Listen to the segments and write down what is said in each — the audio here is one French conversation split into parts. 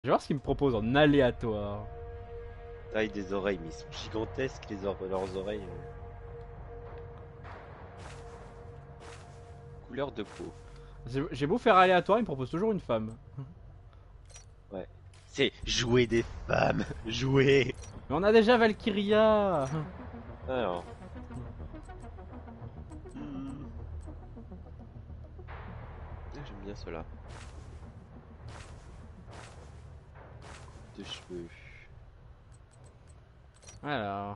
Je vais voir ce qu'ils me proposent en aléatoire. Taille des oreilles, mais ils sont gigantesques leurs oreilles. Couleur de peau. J'ai beau faire aléatoire, ils me proposent toujours une femme. Ouais. C'est jouer des femmes. Jouer. Mais on a déjà Valkyria. Alors. Hmm. Ah, j'aime bien cela. De cheveux. Alors.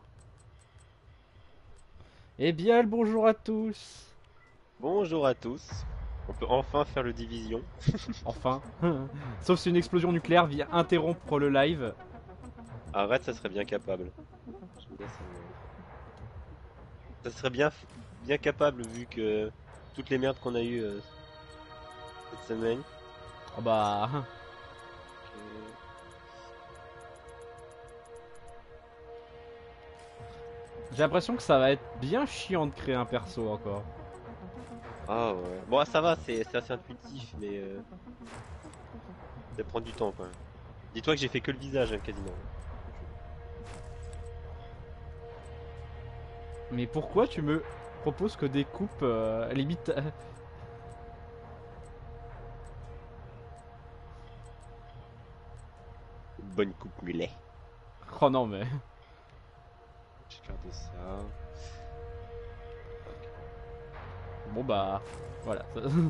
Eh bien, le bonjour à tous. Bonjour à tous. On peut enfin faire le division. Enfin. Sauf si une explosion nucléaire vient interrompre le live. Arrête, ça serait bien capable. Je me laisse, ça serait bien capable vu que toutes les merdes qu'on a eues cette semaine. Oh bah. J'ai l'impression que ça va être bien chiant de créer un perso encore. Ah ouais. Bon, ça va, c'est assez intuitif, mais ça prend du temps quand même. Dis-toi que j'ai fait que le visage hein, quasiment. Mais pourquoi tu me proposes que des coupes limite. Une bonne coupe mulet. Oh non, mais. Je vais garder ça. Bon bah. Voilà.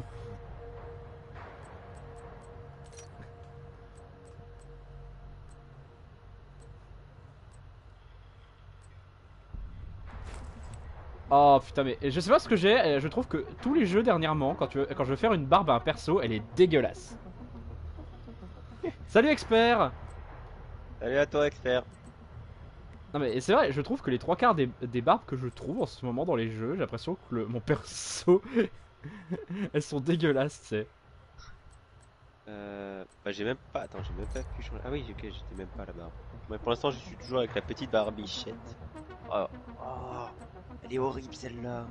Oh putain, mais je sais pas ce que j'ai, je trouve que tous les jeux dernièrement, quand je veux faire une barbe à un perso, elle est dégueulasse. Salut expert. Allez à toi, expert. Non mais c'est vrai, je trouve que les trois quarts des barbes que je trouve en ce moment dans les jeux, j'ai l'impression que mon perso, elles sont dégueulasses, tu sais. Bah j'ai même pas. Attends, j'ai même pas pu changer. Ah oui, ok, j'étais même pas là-bas. Mais pour l'instant, je suis toujours avec la petite barbichette. Oh, oh, elle est horrible celle-là.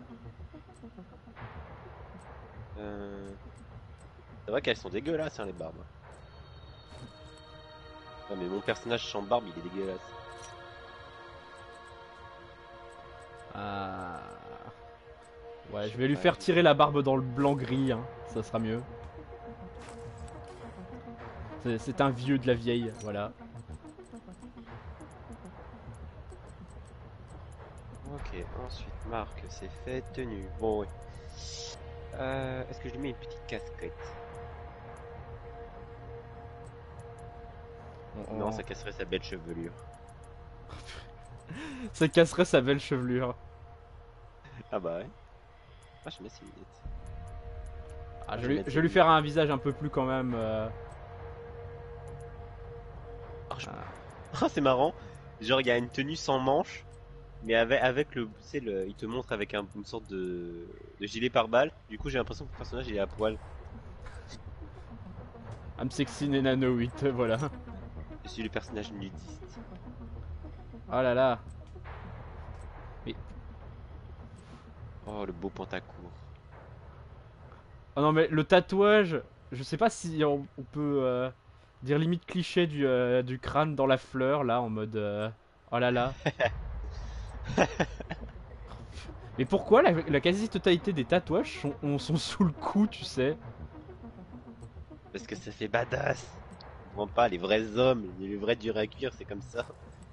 C'est vrai qu'elles sont dégueulasses, hein, les barbes. Non, mais mon personnage sans barbe, il est dégueulasse. Ah. Ouais, je vais lui Ouais, faire tirer la barbe dans le blanc-gris, hein, ça sera mieux. C'est un vieux de la vieille, voilà. ok, ensuite, marque, c'est fait, tenue. Bon, ouais. Est-ce que je lui mets une petite casquette? Non, ça casserait sa belle chevelure. Ça casserait sa belle chevelure. Ah bah ouais. Ah, je mets ses lunettes. Ah, Ah, je vais mettre je ses vais lui faire lunettes. un visage un peu plus quand même. Ah, Ah. ah, c'est marrant. Genre, il y a une tenue sans manches, mais avec le, tu sais, il te montre avec une sorte de gilet pare-balles. Du coup, j'ai l'impression que le personnage il est à poil. I'm sexy Nenano 8, voilà. Je suis le personnage nudiste. Oh là là. Mais... Oh, le beau pantacourt. Oh non mais le tatouage, je sais pas si on peut dire limite cliché du crâne dans la fleur là en mode oh là là. Mais pourquoi la quasi-totalité des tatouages sont sous le cou, tu sais? Parce que ça fait badass. Tu comprends pas, les vrais hommes, les vrais durs à cuire, c'est comme ça.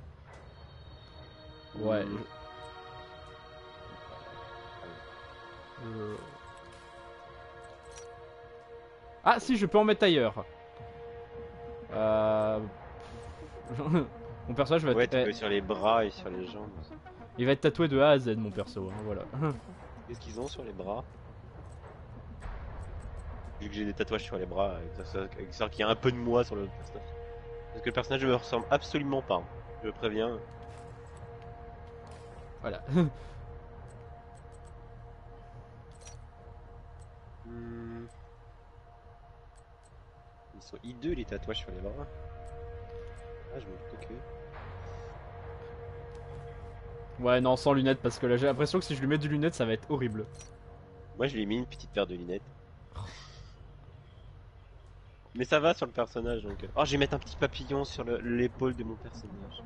Ouais. Hmm. Je- Ah si, je peux en mettre ailleurs. Euh... Mon personnage va Ouais, être, tu peux sur les bras et sur les jambes. il va être tatoué de A à Z mon perso, hein, voilà. Qu'est-ce qu'ils ont sur les bras? Vu que j'ai des tatouages sur les bras, ça qu'il y a un peu de moi sur le personnage. Parce que le personnage ne me ressemble absolument pas, hein. Je préviens. Voilà. Hmm. Ils sont hideux les tatouages sur les bras. Ah, je me doute que. Ouais, non, sans lunettes parce que là j'ai l'impression que si je lui mets des lunettes ça va être horrible. Moi, je lui ai mis une petite paire de lunettes. Mais ça va sur le personnage donc. Oh, je vais mettre un petit papillon sur l'épaule de mon personnage.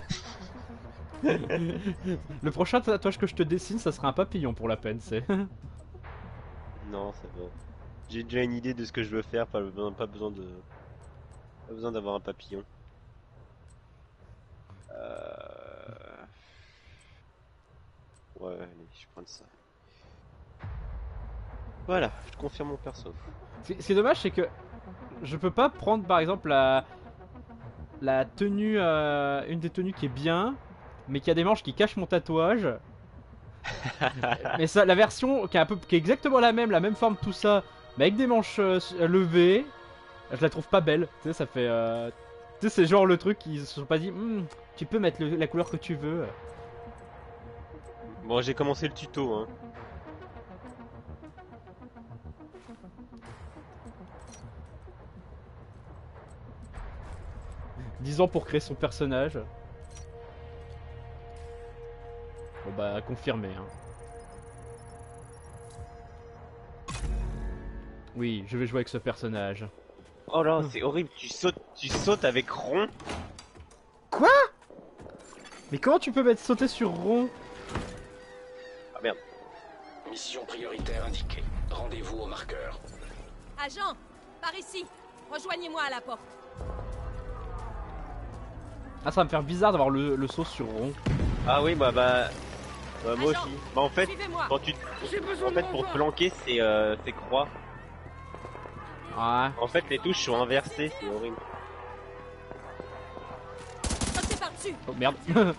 Le prochain tatouage que je te dessine, ça sera un papillon pour la peine, c'est. Non, c'est bon. J'ai déjà une idée de ce que je veux faire, pas besoin d'avoir un papillon. Ouais, allez, je prends ça. Voilà, je confirme mon perso. Ce qui est dommage, c'est que je peux pas prendre par exemple la tenue, une des tenues qui est bien, mais qui a des manches qui cachent mon tatouage. Mais ça, la version qui est exactement la même forme, tout ça, mais avec des manches levées, je la trouve pas belle. Tu sais, ça fait. Tu sais, c'est genre le truc qui se sont pas dit, tu peux mettre la couleur que tu veux. Bon, j'ai commencé le tuto, hein. Ans pour créer son personnage. Bon bah confirmé hein. Oui, je vais jouer avec ce personnage. Oh là, c'est horrible, tu sautes avec rond. Quoi? Mais comment tu peux sauter sur rond? Ah merde. Mission prioritaire indiquée. Rendez-vous au marqueur. Agent, par ici. Rejoignez-moi à la porte. Ah, ça va me faire bizarre d'avoir le saut sur rond. Ah oui, moi Agent, aussi. Bah en fait, suivez-moi. quand pour te planquer, c'est croix. Ouais. En fait, les touches sont inversées, c'est horrible. Sautez par-dessus. Oh merde. Menace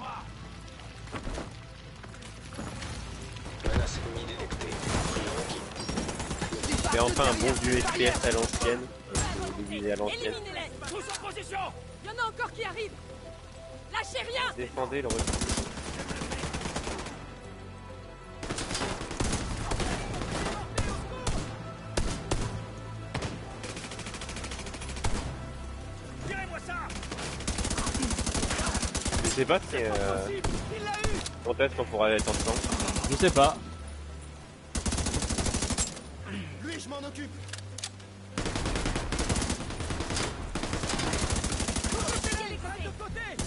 ennemie détectée. Priorité. C'est enfin un bon vieux FPS à l'ancienne. À l'ancienne. Éliminez-les. Tous en position. Il y en a encore qui arrivent. Lâchez rien. Défendez le recul. Je sais pas si quand est-ce qu'on pourra être ensemble. Je sais pas. Lui, je m'en occupe. Protégez les côtés.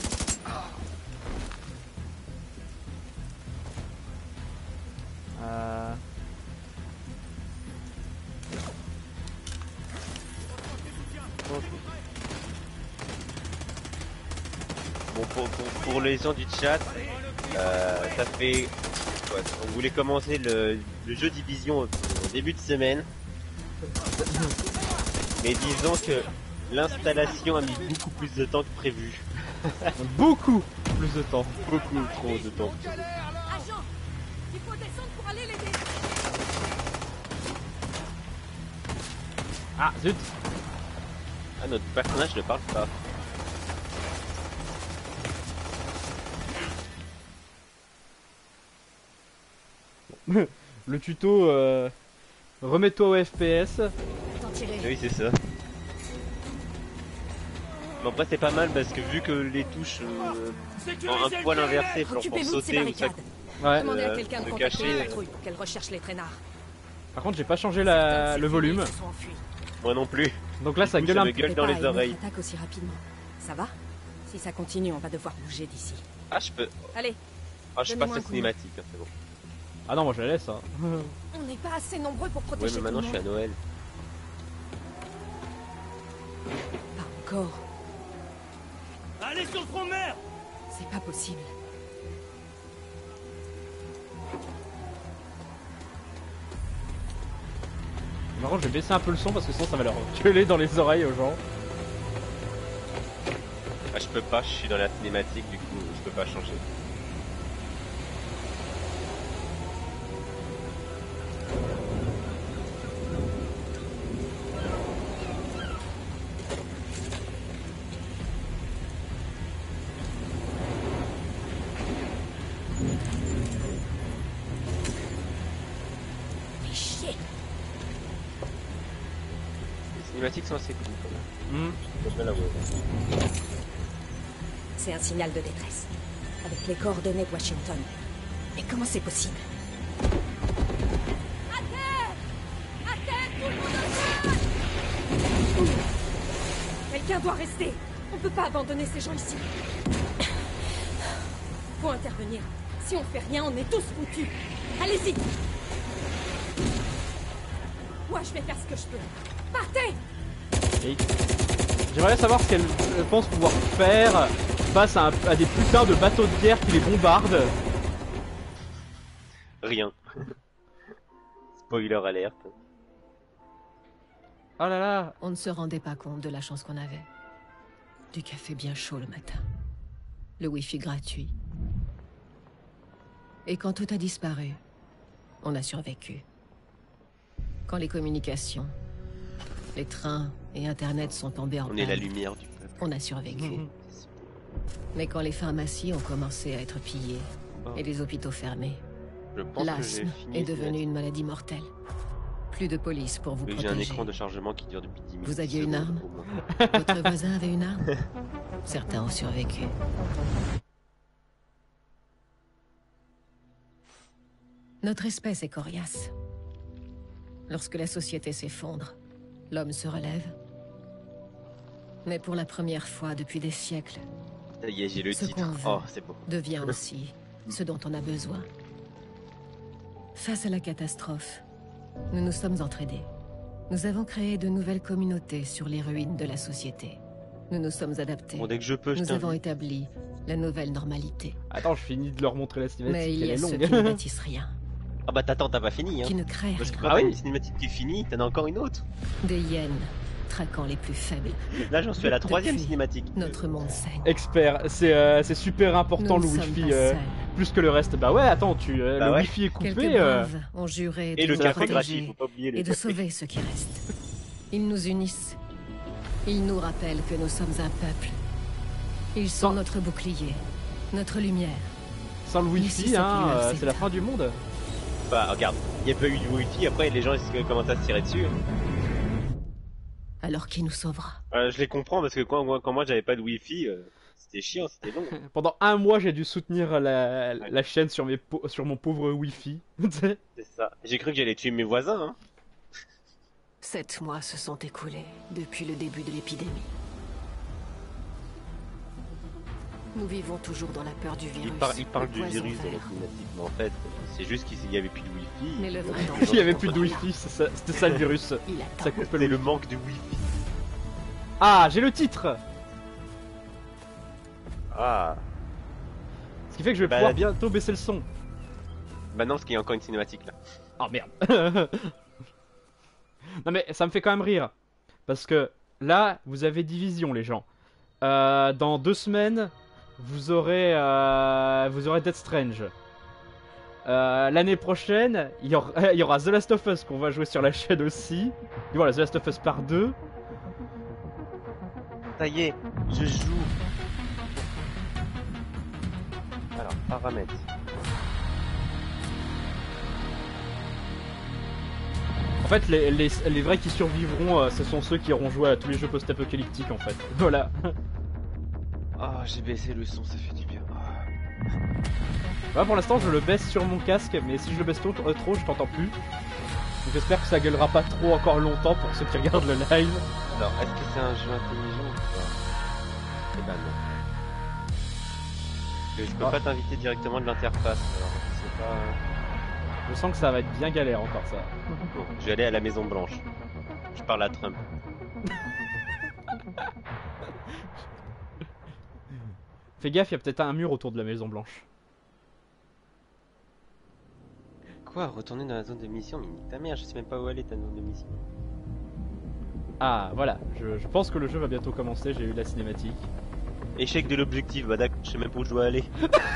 Bon, pour les gens du chat, ça fait... Ouais, on voulait commencer le jeu Division au début de semaine. Mais disons que l'installation a mis beaucoup plus de temps que prévu. Beaucoup plus de temps. Beaucoup trop de temps. Agent, il faut descendre pour aller l'aider. Ah, zut. Ah, notre personnage ne parle pas. Le tuto, remets-toi au FPS. T'en tirer. Oui, c'est ça. Bon, après, c'est pas mal parce que vu que les touches ont un poil inversé pour Occupez-vous de ces sauter ou ça. barricades. Ouais. Demandez à quelqu'un de de contacter cacher, la patrouille pour qu'elle recherche les traînards. Par contre, j'ai pas changé Certains de le ces volume. ennemis se sont enfuis. Moi non plus. Donc là, ça Du coup, gueule ça un me peu. gueule dans les oreilles. Attaque aussi rapidement. Ça va? Si ça continue, on va devoir bouger d'ici. Ah, je peux. Allez, Ah, je Donnez-moi passe un la coup de main. cinématique, hein, c'est bon. Ah non, moi je la laisse. Hein. on n'est pas assez nombreux pour Ouais, protéger mais maintenant je tout suis le à Noël. monde. Pas encore. Allez sur le front de mer. C'est pas possible. Par contre, je vais baisser un peu le son parce que sinon ça va leur gueuler dans les oreilles aux gens. Ah, je peux pas, je suis dans la cinématique, du coup, je peux pas changer. Fais chier. Les cinématiques sont assez cool quand même. Je vais la voir. C'est un signal de détresse. Avec les coordonnées de Washington. Mais comment c'est possible? À terre! À terre, tout le monde à terre! Quelqu'un doit rester. On peut pas abandonner ces gens ici. Faut intervenir. Si on fait rien, on est tous foutus. Allez-y. Moi, je vais faire ce que je peux. Partez. Et j'aimerais savoir ce qu'elle pense pouvoir faire face à des putains de bateaux de guerre qui les bombardent. Rien. Spoiler alerte. Oh là là. On ne se rendait pas compte de la chance qu'on avait. Du café bien chaud le matin. Le wifi gratuit. Et quand tout a disparu, on a survécu. Quand les communications, les trains et Internet sont tombés en On est la panne, lumière du peuple. on a survécu. Mais quand les pharmacies ont commencé à être pillées et les hôpitaux fermés, Je pense que j'ai l'asthme fini. est devenu une maladie mortelle. Plus de police pour vous J'ai un protéger. écran de chargement qui dure depuis 10 minutes. Vous aviez une secondes arme au moins. Votre voisin avait une arme. Certains ont survécu. Notre espèce est coriace. Lorsque la société s'effondre, l'homme se relève. Mais pour la première fois depuis des siècles, Ça y est, j'ai le Ce titre. qu'on veut. Oh, c'est bon. devient aussi ce dont on a besoin. Face à la catastrophe, nous nous sommes entraidés. Nous avons créé de nouvelles communautés sur les ruines de la société. Nous nous sommes adaptés. Bon, dès que je peux, je Nous avons t'invite. établi la nouvelle normalité. Attends, je finis de leur montrer la Mais cinématique, il elle y a est ceux qui ne longue. bâtissent rien, Ah bah t'attends, t'as pas fini, hein. qui ne créent Parce que rien. quand Ah t'as oui une cinématique qui est finie, t'en as encore une autre. Des hyènes traquant les plus faibles. Là, j'en suis à la troisième Depuis, cinématique. Notre monde saigne. Expert, c'est super important Nous le ne sommes wifi, pas seuls. plus que le reste. Bah ouais, attends, Bah le ouais. wifi est Quelques coupé. braves ont juré Et de le nous café gratuit, protéger faut pas oublier le et de café. sauver ceux qui restent. Ils nous unissent. Ils nous rappellent que nous sommes un peuple. Ils sont notre bouclier, notre lumière. Sans le Mais si wifi, ça hein, peut le c'est la faire. fin du monde. Bah regarde, il n'y a pas eu du wifi, après les gens ils commencent à se tirer dessus. Alors qui nous sauvera? Je les comprends parce que quand moi j'avais pas de wifi, c'était chiant, c'était long. Pendant un mois, j'ai dû soutenir la chaîne sur mon pauvre wifi. C'est ça. J'ai cru que j'allais tuer mes voisins, hein. 7 mois se sont écoulés depuis le début de l'épidémie. Nous vivons toujours dans la peur du virus. Il parle le du poison virus dans la vert. cinématique, mais en fait, c'est juste qu'il n'y avait plus de wifi. Mais le vrai Les danger, gens Il y avait sont plus de pas- wifi, c'était ça le virus. il attend. Ça coupe C'est le le manque de wifi. Ah, j'ai le titre. Ah. Ce qui fait que je vais Bah, pouvoir la- bientôt baisser le son. Bah non, parce qu'il y a encore une cinématique là. Oh merde. Non mais ça me fait quand même rire. Parce que là, vous avez Division les gens. Dans 2 semaines, vous aurez Death Strange. L'année prochaine, il y aura The Last of Us qu'on va jouer sur la chaîne aussi. Et voilà, The Last of Us par 2. Ça y est, je joue. Alors, paramètres. En fait, les vrais qui survivront, ce sont ceux qui auront joué à tous les jeux post-apocalyptiques en fait. Voilà. Ah, j'ai baissé le son, ça fait du bien. Ah. Ouais, pour l'instant, je le baisse sur mon casque, mais si je le baisse trop, je t'entends plus. Donc j'espère que ça gueulera pas trop encore longtemps pour ceux qui regardent le live. Alors, est-ce que c'est un jeu intelligent ou pas? Eh ben non. Parce que je peux Ah. pas t'inviter directement de l'interface, alors je sais pas. Je sens que ça va être bien galère encore ça. Bon, je vais aller à la Maison Blanche. Je parle à Trump. Fais gaffe, il y a peut-être un mur autour de la Maison Blanche. Quoi? Retourner dans la zone de mission? Mais nique ta mère, je sais même pas où aller ta zone de mission. Ah, voilà, je pense que le jeu va bientôt commencer, j'ai eu la cinématique. Échec de l'objectif, bah d'accord, je sais même pas où je dois aller.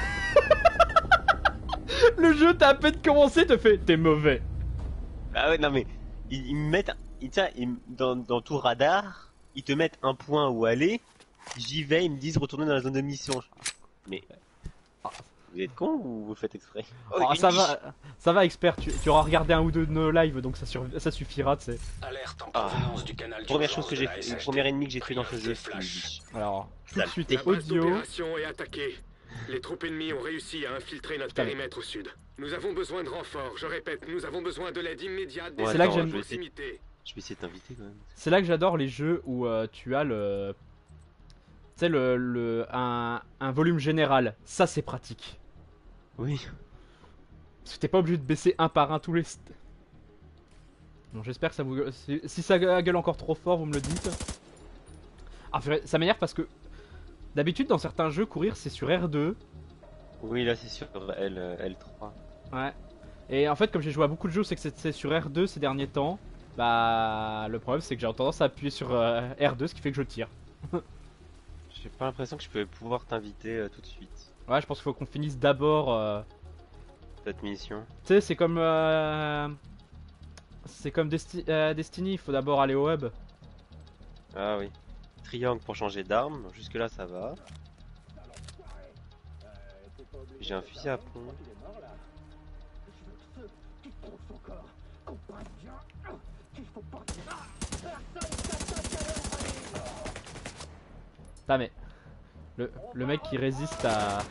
Le jeu t'as à peine commencé, te fait t'es mauvais. Ah ouais, non mais, ils me mettent, dans tout radar, ils te mettent un point où aller, j'y vais, ils me disent retourner dans la zone de mission. Mais, vous êtes con ou vous le faites exprès? Oh, Ah, une ça biche. va expert, tu auras regardé un ou deux de nos lives, donc ça suffira, tu sais. Alerte en Ah. provenance du canal Première d'urgence chose que de j'ai la fait, SHT. le premier ennemi que j'ai tué dans ce jeu, Priorité c'est une flash. biche. Alors, tout de Sale. suite, La base audio. d'opération est attaquée. Les troupes ennemies ont réussi à infiltrer notre Putain. périmètre au sud. Nous avons besoin de renforts. Je répète, nous avons besoin de l'aide immédiate des Ouais, C'est là que forces j'aime- de proximité. Je vais essayer de t'inviter quand même. C'est là que j'adore les jeux où tu as le... Tu sais, un volume général. Ça, c'est pratique. Oui. Parce que t'es pas obligé de baisser un par un tous les... Bon, j'espère que ça vous... Si ça gueule encore trop fort, vous me le dites. Ah, ça m'énerve parce que... D'habitude, dans certains jeux, courir, c'est sur R2. Oui, là c'est sur L3. Ouais. Et en fait, comme j'ai joué à beaucoup de jeux, c'est que c'est sur R2 ces derniers temps. Bah, le problème, c'est que j'ai tendance à appuyer sur R2, ce qui fait que je tire. J'ai pas l'impression que je peux pouvoir t'inviter tout de suite. Ouais, je pense qu'il faut qu'on finisse d'abord... Cette mission. Tu sais, c'est comme... C'est comme Destiny, il faut d'abord aller au hub. Ah oui. Triangle pour changer d'arme, jusque là ça va. J'ai un fusil à pompe. Putain, mais... Le mec qui résiste à...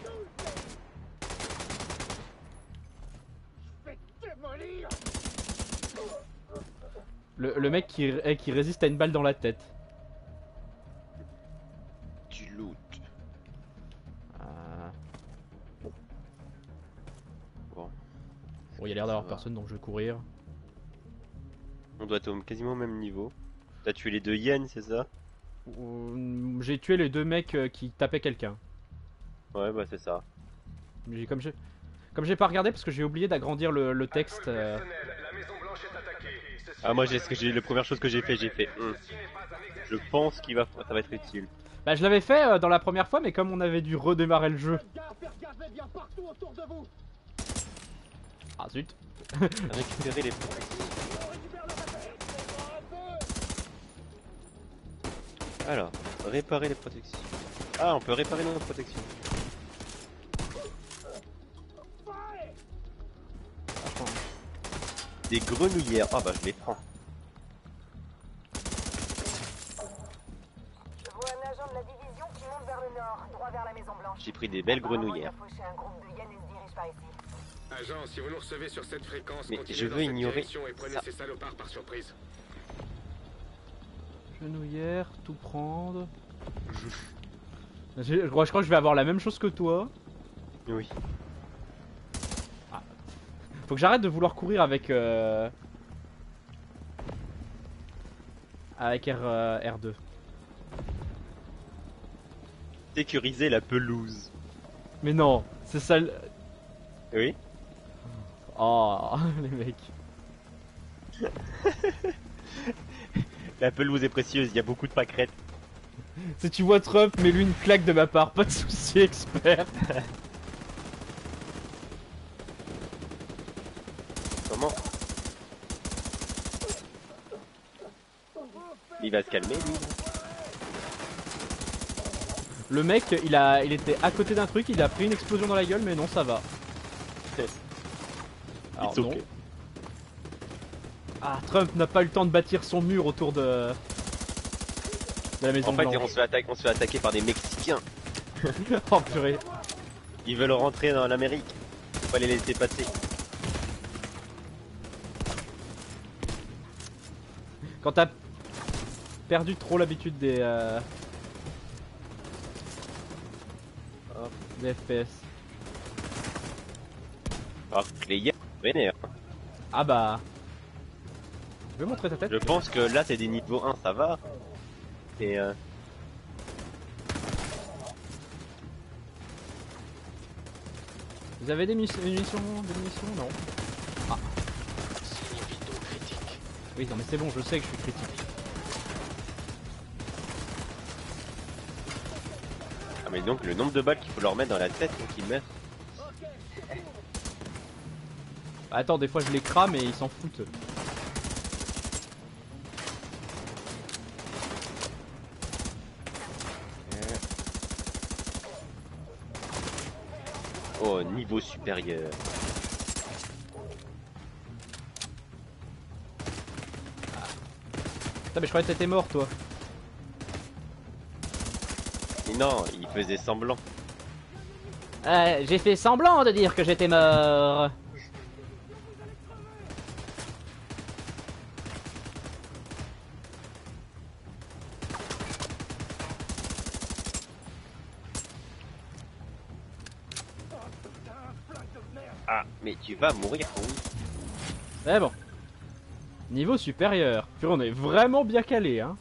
Le mec qui résiste à une balle dans la tête. Du loot. Bon. Bon, il y a l'air d'avoir Ça va. personne, donc je vais courir. On doit être quasiment au même niveau. T'as tué les deux hyènes, c'est ça? J'ai tué les deux mecs qui tapaient quelqu'un. Ouais, bah c'est ça. Mais comme j'ai pas regardé parce que j'ai oublié d'agrandir le texte. Ah moi j'ai la première chose que j'ai fait, Je pense qu'il ça va être utile. Bah je l'avais fait dans la première fois, mais comme on avait dû redémarrer le jeu. Ah zut. Récupérer les protections. Alors, réparer les protections. Ah, on peut réparer nos protections. Des grenouillères. Ah bah je les prends. Je vois un agent de la division qui monte vers le nord, droit vers la Maison Blanche. J'ai pris des belles grenouillères. Apparemment, il a fauché un groupe de hyènes et se dirige par ici. Agent, si vous nous recevez sur cette fréquence, Mais continuez je dans veux cette ignorer direction et prenez ça. ces salopards par surprise. Genouillère, tout prendre. Je crois que je vais avoir la même chose que toi. Oui. Faut que j'arrête de vouloir courir avec R2. Sécuriser la pelouse. Mais non, c'est ça. Oui. Oh, les mecs. La pelouse est précieuse, il y a beaucoup de pâquerettes. Si tu vois Trump, mets-lui une claque de ma part, pas de souci, expert. Comment? Il va se calmer lui. Le mec, il était à côté d'un truc, il a pris une explosion dans la gueule, mais non, ça va. Alors, It's non. okay. Ah, Trump n'a pas eu le temps de bâtir son mur autour de la Maison En fait, Blanche. on se fait attaquer par des Mexicains. Oh purée. Ils veulent rentrer dans l'Amérique. Faut pas les laisser passer. Quand t'as perdu trop l'habitude des FPS. Alors que les hyènes vénèrent. Ah bah. Tu veux montrer ta tête? Je pense que là, t'es des niveaux 1, ça va. Et Vous avez des munitions? Non. Ah. Signe vitaux critique. Oui, non mais c'est bon, je sais que je suis critique. ah mais donc le nombre de balles qu'il faut leur mettre dans la tête pour qu'ils meurent. Attends, des fois je les crame et ils s'en foutent. Oh, niveau supérieur. Putain, mais je croyais que t'étais mort toi. Et non, il faisait semblant. J'ai fait semblant de dire que j'étais mort. Ah, mais tu vas mourir, oui. C'est bon. Niveau supérieur. Puis on est vraiment bien calé, hein.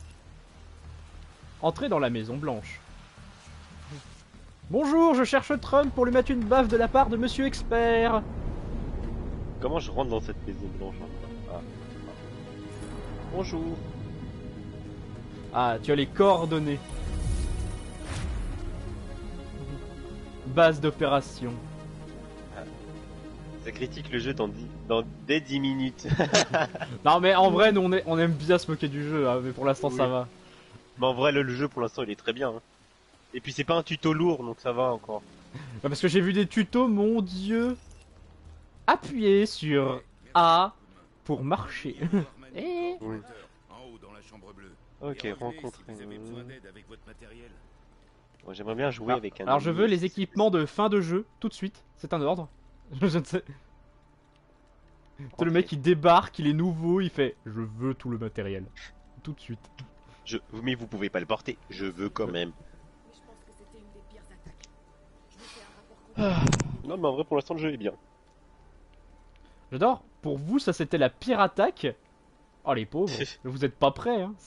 Entrez dans la Maison Blanche. Bonjour, je cherche Trump pour lui mettre une baffe de la part de Monsieur Expert. Comment je rentre dans cette maison blanche encore? Bonjour. Ah, tu as les coordonnées. Base d'opération. Ça critique le jeu dès 10 minutes. Non mais en vrai, nous on aime bien se moquer du jeu, hein, mais pour l'instant Oui. ça va. Mais en vrai, le jeu pour l'instant il est très bien. Hein. Et puis c'est pas un tuto lourd donc ça va encore. Bah, parce que j'ai vu des tutos, mon dieu. Appuyez sur A pour marcher. Eh. Oui. En haut dans la chambre bleue. Ok, Et revenez rencontre. si vous avez besoin d'aide avec votre matériel. Moi, j'aimerais bien jouer avec un. Alors je ami. veux les équipements de fin de jeu, tout de suite. C'est un ordre. Je ne sais. C'est le mec qui débarque, il est nouveau, il fait je veux tout le matériel. Tout de suite. Mais vous pouvez pas le porter. Je veux quand même. Non mais en vrai pour l'instant le jeu est bien. J'adore. Pour vous, ça c'était la pire attaque. Oh les pauvres, vous êtes pas prêts, hein.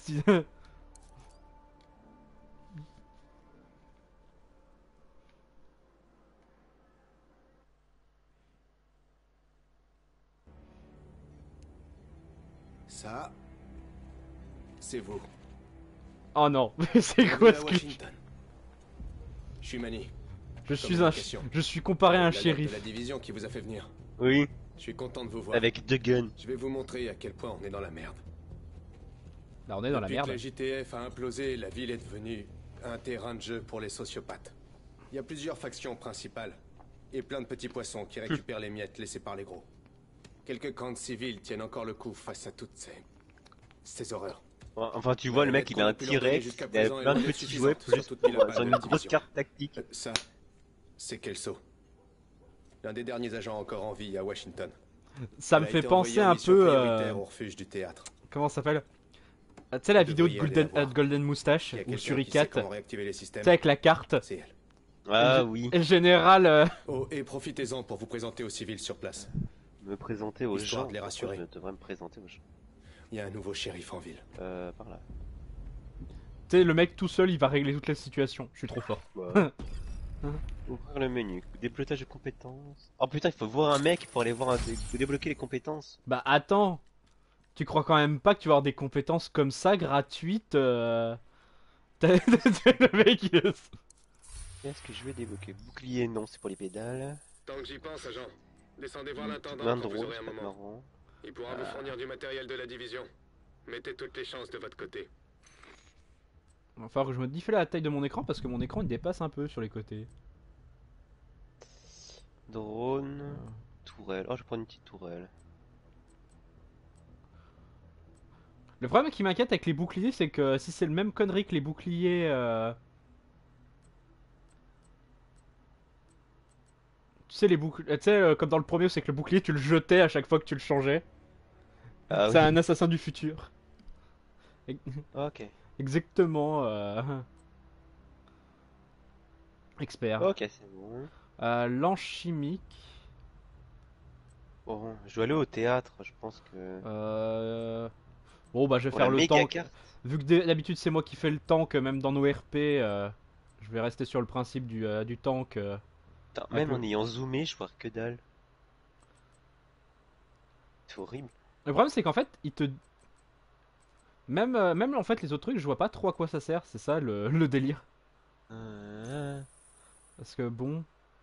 Ça, c'est vous. Oh non, mais c'est quoi ce que Washington. Je suis Manny. je suis un je suis comparé à un La date shérif. de la division qui vous a fait venir. Oui, Je suis content de vous voir. avec deux guns. Je vais vous montrer à quel point on est dans la merde. Là on est dans la Depuis merde. que le JTF a implosé, la ville est devenue un terrain de jeu pour les sociopathes. Il y a plusieurs factions principales et plein de petits poissons qui récupèrent les miettes laissées par les gros. Quelques camps de civils tiennent encore le coup face à toutes ces horreurs. Enfin tu vois le mec il a un T-Rex, il a plein de petits jouets plus sur une grosse carte tactique. Ça, c'est Kelso. L'un des derniers agents encore en vie à Washington. Ça me Il a fait été penser envoyé en un mission peu prioritaire au refuge du théâtre. comment ça s'appelle? Tu sais la Vous vidéo de devriez Golden, aller la voir. Golden Moustache Il y a ou quelqu'un sur qui sait ICAT, tu comment réactiver les systèmes. sais avec la carte. C'est elle. Ah oui. Général Oh, et profitez-en pour vous présenter aux civils sur place. Me présenter aux Histoire gens. de les rassurer. Pourquoi je devrais me présenter aux gens. Il y a un nouveau shérif en ville. Par là. tu sais le mec tout seul, il va régler toutes les situations. Je suis trop fort. Ouais. Ouvrir le menu. Débloquage de compétences. Oh putain, il faut voir un mec pour aller voir il faut débloquer les compétences. Bah attends. Tu crois quand même pas que tu vas avoir des compétences comme ça gratuites le mec il est- Qu'est-ce que je vais débloquer? Bouclier, non, c'est pour les pédales. Tant que j'y pense, agent. Descendez voir Main l'intendant de quand vous drone, aurez un c'est pas moment. marrant. Il pourra vous fournir du matériel de la division. Mettez toutes les chances de votre côté. Il va falloir que je modifie la taille de mon écran parce que mon écran il dépasse un peu sur les côtés. Drone, tourelle. Oh, je prends une petite tourelle. Le problème qui m'inquiète avec les boucliers, c'est que si c'est le même connerie que les boucliers... Tu sais, les boucliers... Tu sais, comme dans le premier, c'est que le bouclier, tu le jetais à chaque fois que tu le changeais. Ah C'est oui. un assassin du futur. Ok. Exactement. Expert. Ok, c'est bon. Lance chimique. Bon, je dois aller au théâtre, je pense que. Bon, bah, je vais Pour faire la le méga tank. carte. Vu que d'habitude, c'est moi qui fais le tank, même dans nos RP, je vais rester sur le principe du tank. Putain, un même peu. en ayant zoomé, je vois que dalle. C'est horrible. Le problème, c'est qu'en fait, il te. Même en fait, les autres trucs, je vois pas trop à quoi ça sert. C'est ça le délire. Parce que bon.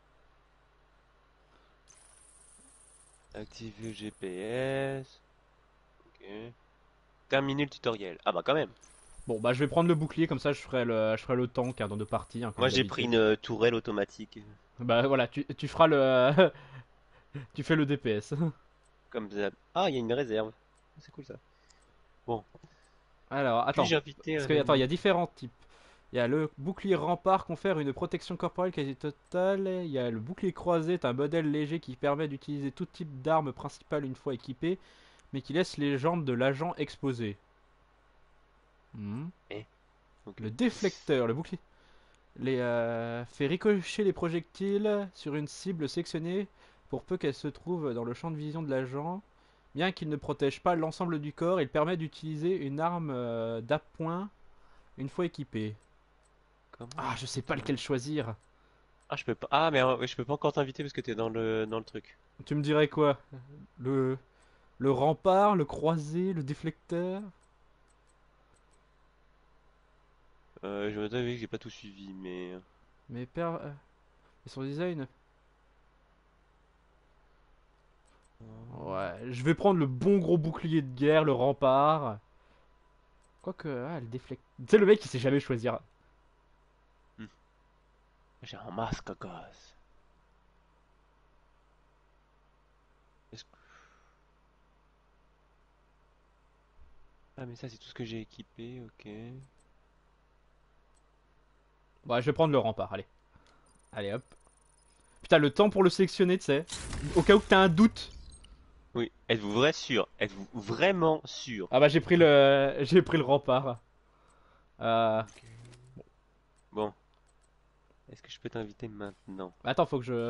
Activer le GPS. Ok. Terminer le tutoriel. Ah bah quand même. Bon, bah, je vais prendre le bouclier, comme ça, je ferai le tank hein, dans 2 parties. Hein, comme Moi j'ai d'habitude. pris une tourelle automatique. Bah, voilà, tu feras le. Tu fais le DPS. Comme ça. Ah, il y a une réserve. C'est cool ça. Alors, attends. Puis-je inviter Parce un que, attends, il y a ami? différents types. Il y a le bouclier rempart confère une protection corporelle quasi totale. Il y a le bouclier croisé, c'est un modèle léger qui permet d'utiliser tout type d'arme principale une fois équipé, mais qui laisse les jambes de l'agent exposées. Ok. Le déflecteur, le bouclier, fait ricocher les projectiles sur une cible sélectionnée Pour peu qu'elle se trouve dans le champ de vision de l'agent, bien qu'il ne protège pas l'ensemble du corps, il permet d'utiliser une arme d'appoint une fois équipée. Comment? Ah, je sais pas lequel choisir. Ah, je peux pas. Ah, mais je peux pas encore t'inviter parce que t'es dans le truc. Tu me dirais quoi? Le, le rempart, le croisé, le déflecteur? Je me disais que j'ai pas tout suivi, mais. Mais père... et son design? Ouais, je vais prendre le bon gros bouclier de guerre, le rempart. Quoique, ah, le déflecteur... Tu sais, le mec il sait jamais choisir. J'ai un masque, gosse. Est-ce que- Ah, mais ça, c'est tout ce que j'ai équipé, ok. Bon, je vais prendre le rempart, allez. Allez hop. Putain, le temps pour le sélectionner, tu sais. Au cas où que t'as un doute. Oui, êtes-vous vrai sûr? Êtes-vous vraiment sûr? Ah bah j'ai pris le... j'ai pris le rempart. Bon. Est-ce que je peux t'inviter maintenant? Attends, faut que je...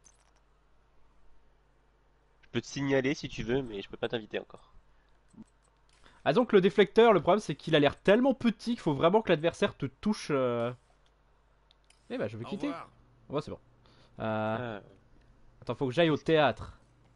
Je peux te signaler si tu veux, mais je peux pas t'inviter encore. Ah donc le déflecteur, le problème c'est qu'il a l'air tellement petit qu'il faut vraiment que l'adversaire te touche... Eh bah je vais quitter. Ouais c'est bon. Ah, Attends, faut que j'aille au théâtre.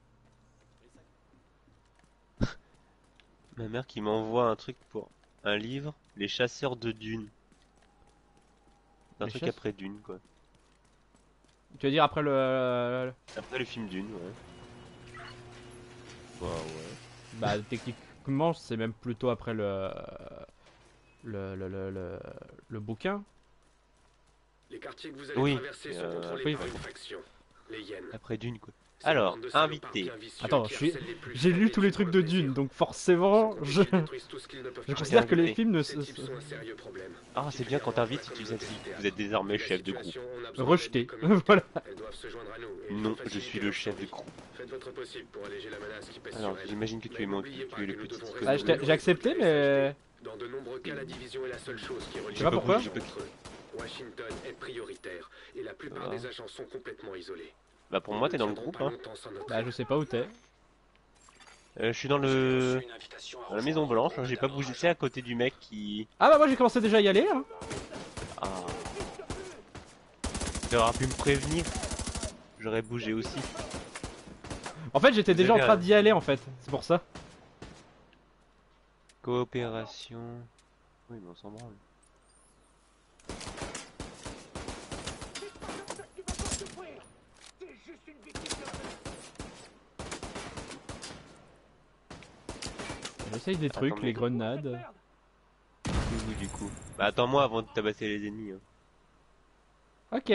ma mère qui m'envoie un truc pour un livre, Les Chasseurs de Dune. C'est un Les truc chasse- après Dune, quoi. Tu veux dire après le... Après le film Dune, ouais. Bah ouais. Bah techniquement c'est même plutôt après le bouquin. Les quartiers que vous allez Oui, traverser sont contrôlés oui. par une faction, les Hyènes. Après Dune, quoi. C'est une Alors, bande de salopards invité. bien vicieux Attends, qui je suis- harcèlent les plus j'ai lu faibles tous les et trucs qui de font le Dune, plaisir. donc forcément Ils sont je... obligés de détruire tout ce qu'ils ne peuvent Je pas considère que invité. les films ne... Ces types sont un sérieux problème. Ah, c'est bien quand t'invites si tu nous indiques que vous êtes désormais chef de groupe. Rejeté. Voilà. Elles doivent se joindre à nous et il Non, faut je faciliter suis le leur chef de survie. groupe. Faites votre possible pour alléger la menace qui pèse Alors, sur elles. j'imagine que tu es Mais mon... n'oubliez pas tu es le que nous petit... devons que- Ah, j'ai accepté mais... Dans de nombreux cas, la division est la seule chose qui relie sais pas les pourquoi. groupes entre eux. Washington est prioritaire et la plupart Ah. des agents sont complètement isolés. Bah pour moi, t'es dans le Nous ne groupe, tiendrons hein. pas longtemps sans notre Bah je sais pas où t'es. Je suis dans J'ai le... reçu une invitation à dans la Maison rejoindre Blanche, le hein, j'ai pas groupe bougé, d'Adam c'est à côté du mec qui... Ah bah moi j'ai commencé déjà à y aller hein. Ah... T'aurais pu me prévenir. J'aurais bougé aussi. En fait j'étais déjà en avez train raison. d'y aller en fait, c'est pour ça. Coopération... Oui, mais on s'en branle. J'essaye des trucs, Attendez. les grenades. Oui, du coup. Bah attends-moi avant de tabasser les ennemis. Hein. Ok.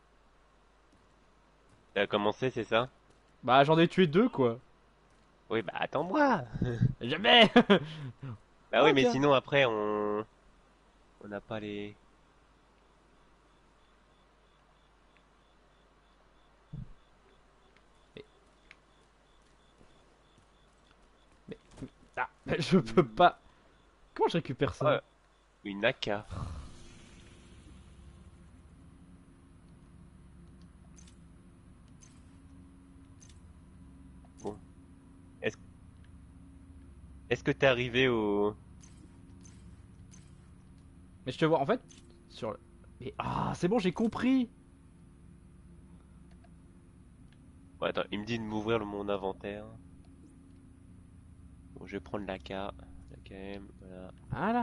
Ça a commencé, c'est ça? Bah j'en ai tué deux quoi. Oui, bah attends-moi. Jamais. Bah oui, mais tiens. sinon après on... On n'a pas les... Ah, je peux pas. Comment je récupère ça? Ouais. Une AK. Bon. Est-ce que t'es arrivé au... Mais je te vois en fait sur le... Mais ah c'est bon j'ai compris. Ouais, attends, il me dit de m'ouvrir mon inventaire. Bon, je vais prendre l'AK. l'AKM, voilà. Voilà.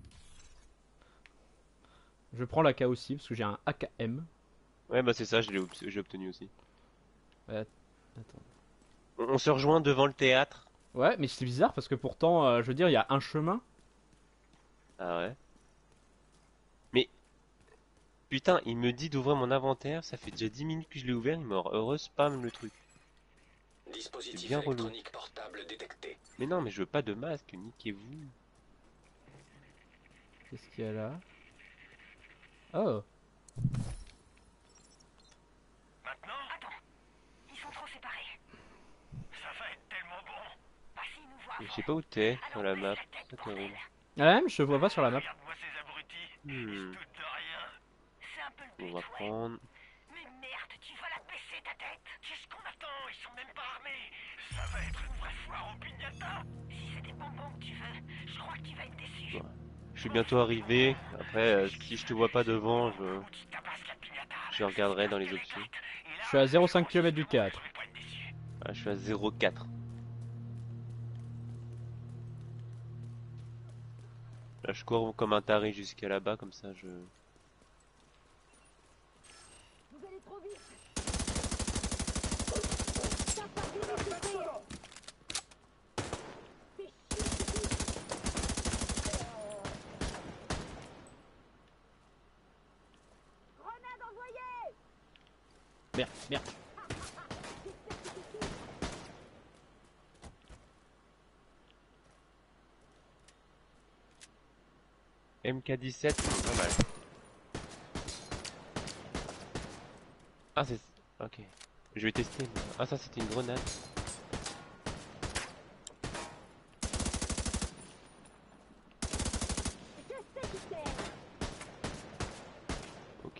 Je prends l'AK aussi parce que j'ai un AKM. Ouais, bah c'est ça, j'ai obtenu aussi. Attends. On se rejoint devant le théâtre. Ouais mais c'est bizarre parce que pourtant je veux dire il y a un chemin. Ah ouais. Mais... Putain, il me dit d'ouvrir mon inventaire, ça fait déjà 10 minutes que je l'ai ouvert, il m'a spam le truc. Dispositif bien relou. électronique portable détecté. Mais non, mais je veux pas de masque, niquez-vous. Qu'est-ce qu'il y a là? Oh. Ils sont trop séparés. Ça va être tellement bon. Bah, s'ils nous voient Je sais pas où t'es sur la map, c'est terrible. Ah même je te vois pas sur la map. regarde-moi ces abrutis. Hmm, Tout de rien. C'est un peu le on va but, ouais. prendre... Mais merde, tu vas la baisser ta tête. Qu'est-ce qu'on attend? ils sont même pas armés. Ça va être une vraie foire au piñata. Si c'est des bonbons que tu veux, je crois que tu vas être déçu. Ouais. Je suis bientôt arrivé. Après, si je te vois pas devant, je regarderai dans les options. Je suis à 0,5 km du théâtre. Ah, je suis à 0,4. Là, je cours comme un taré jusqu'à là-bas, comme ça je... Merde, merde. MK17, c'est pas mal. Ah, c'est... Ok. Je vais tester. Ah, ça, c'était une grenade. Ok.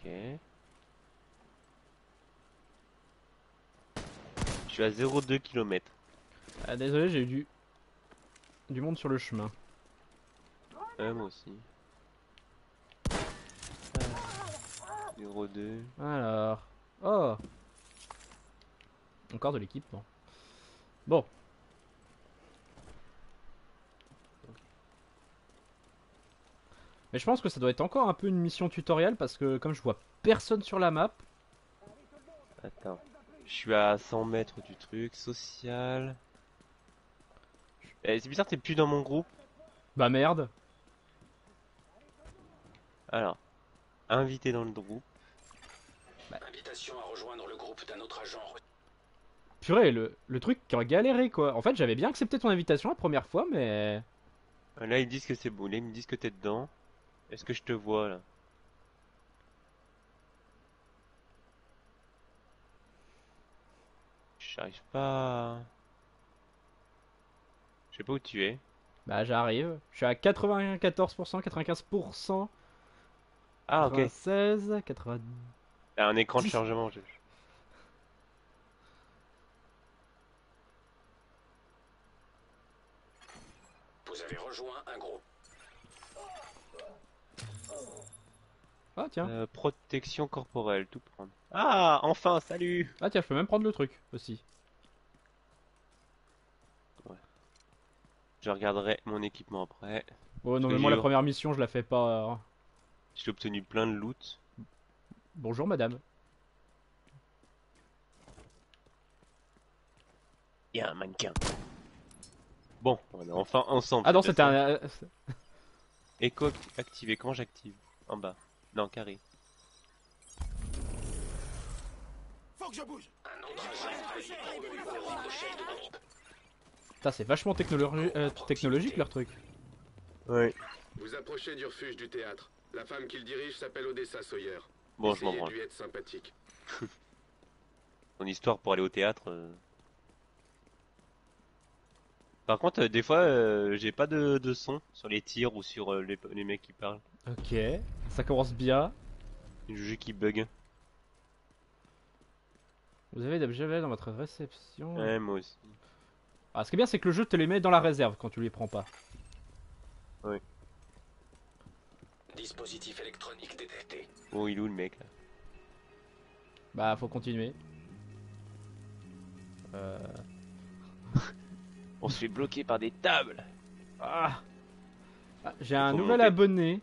Je suis à 0,2 km. Ah, désolé, j'ai eu du monde sur le chemin. Ouais, moi aussi. 0,2. Alors. Oh. Encore de l'équipement. Bon. Mais je pense que ça doit être encore un peu une mission tutoriel parce que comme je vois personne sur la map. Attends. Je suis à 100 mètres du truc. Social. Eh, c'est bizarre, t'es plus dans mon groupe. Bah merde. Alors. Invité dans le groupe. Invitation à rejoindre le groupe d'un autre agent. Purée, le truc qui a galéré quoi. En fait, j'avais bien accepté ton invitation la première fois, mais. Là, ils disent que c'est bon. Là, ils me disent que t'es dedans. Est-ce que je te vois là? J'arrive pas. Je sais pas où tu es. Bah j'arrive. Je suis à 94%, 95%. Ah, ok. 96, 90. Ah, un écran de chargement. Vous avez rejoint un groupe. Ah tiens. Protection corporelle, tout prendre. Ah, enfin, salut! Ah tiens, je peux même prendre le truc aussi. Je regarderai mon équipement après. Oh non que mais moi j'ai la eu- première mission je la fais pas. J'ai obtenu plein de loot. Bonjour madame. Il y a un mannequin. Bon, on est enfin ensemble. Ah non cette c'était fois-ci. un. Écho activé. Comment j'active? En bas. Non, carré. Faut que je bouge. Un autre agent a été promu au rang de chef de groupe. Putain c'est vachement technologique leur truc. Ouais. Vous approchez du refuge du théâtre. La femme qui le dirige s'appelle Odessa Sawyer. Bon, je m'en Essayez de branle. lui être sympathique. Mon histoire pour aller au théâtre. Par contre, des fois, j'ai pas de son sur les tirs ou sur les mecs qui parlent. Ok, ça commence bien. Le jeu qui bug. Vous avez des objets dans votre réception. Ouais, moi aussi. Ah, ce qui est bien c'est que le jeu te les met dans la réserve quand tu les prends pas. Dispositif électronique détecté. Oh, il est où le mec là? Bah faut continuer. On se fait bloquer par des tables. Ah. J'ai un Faut nouvel monter. abonné.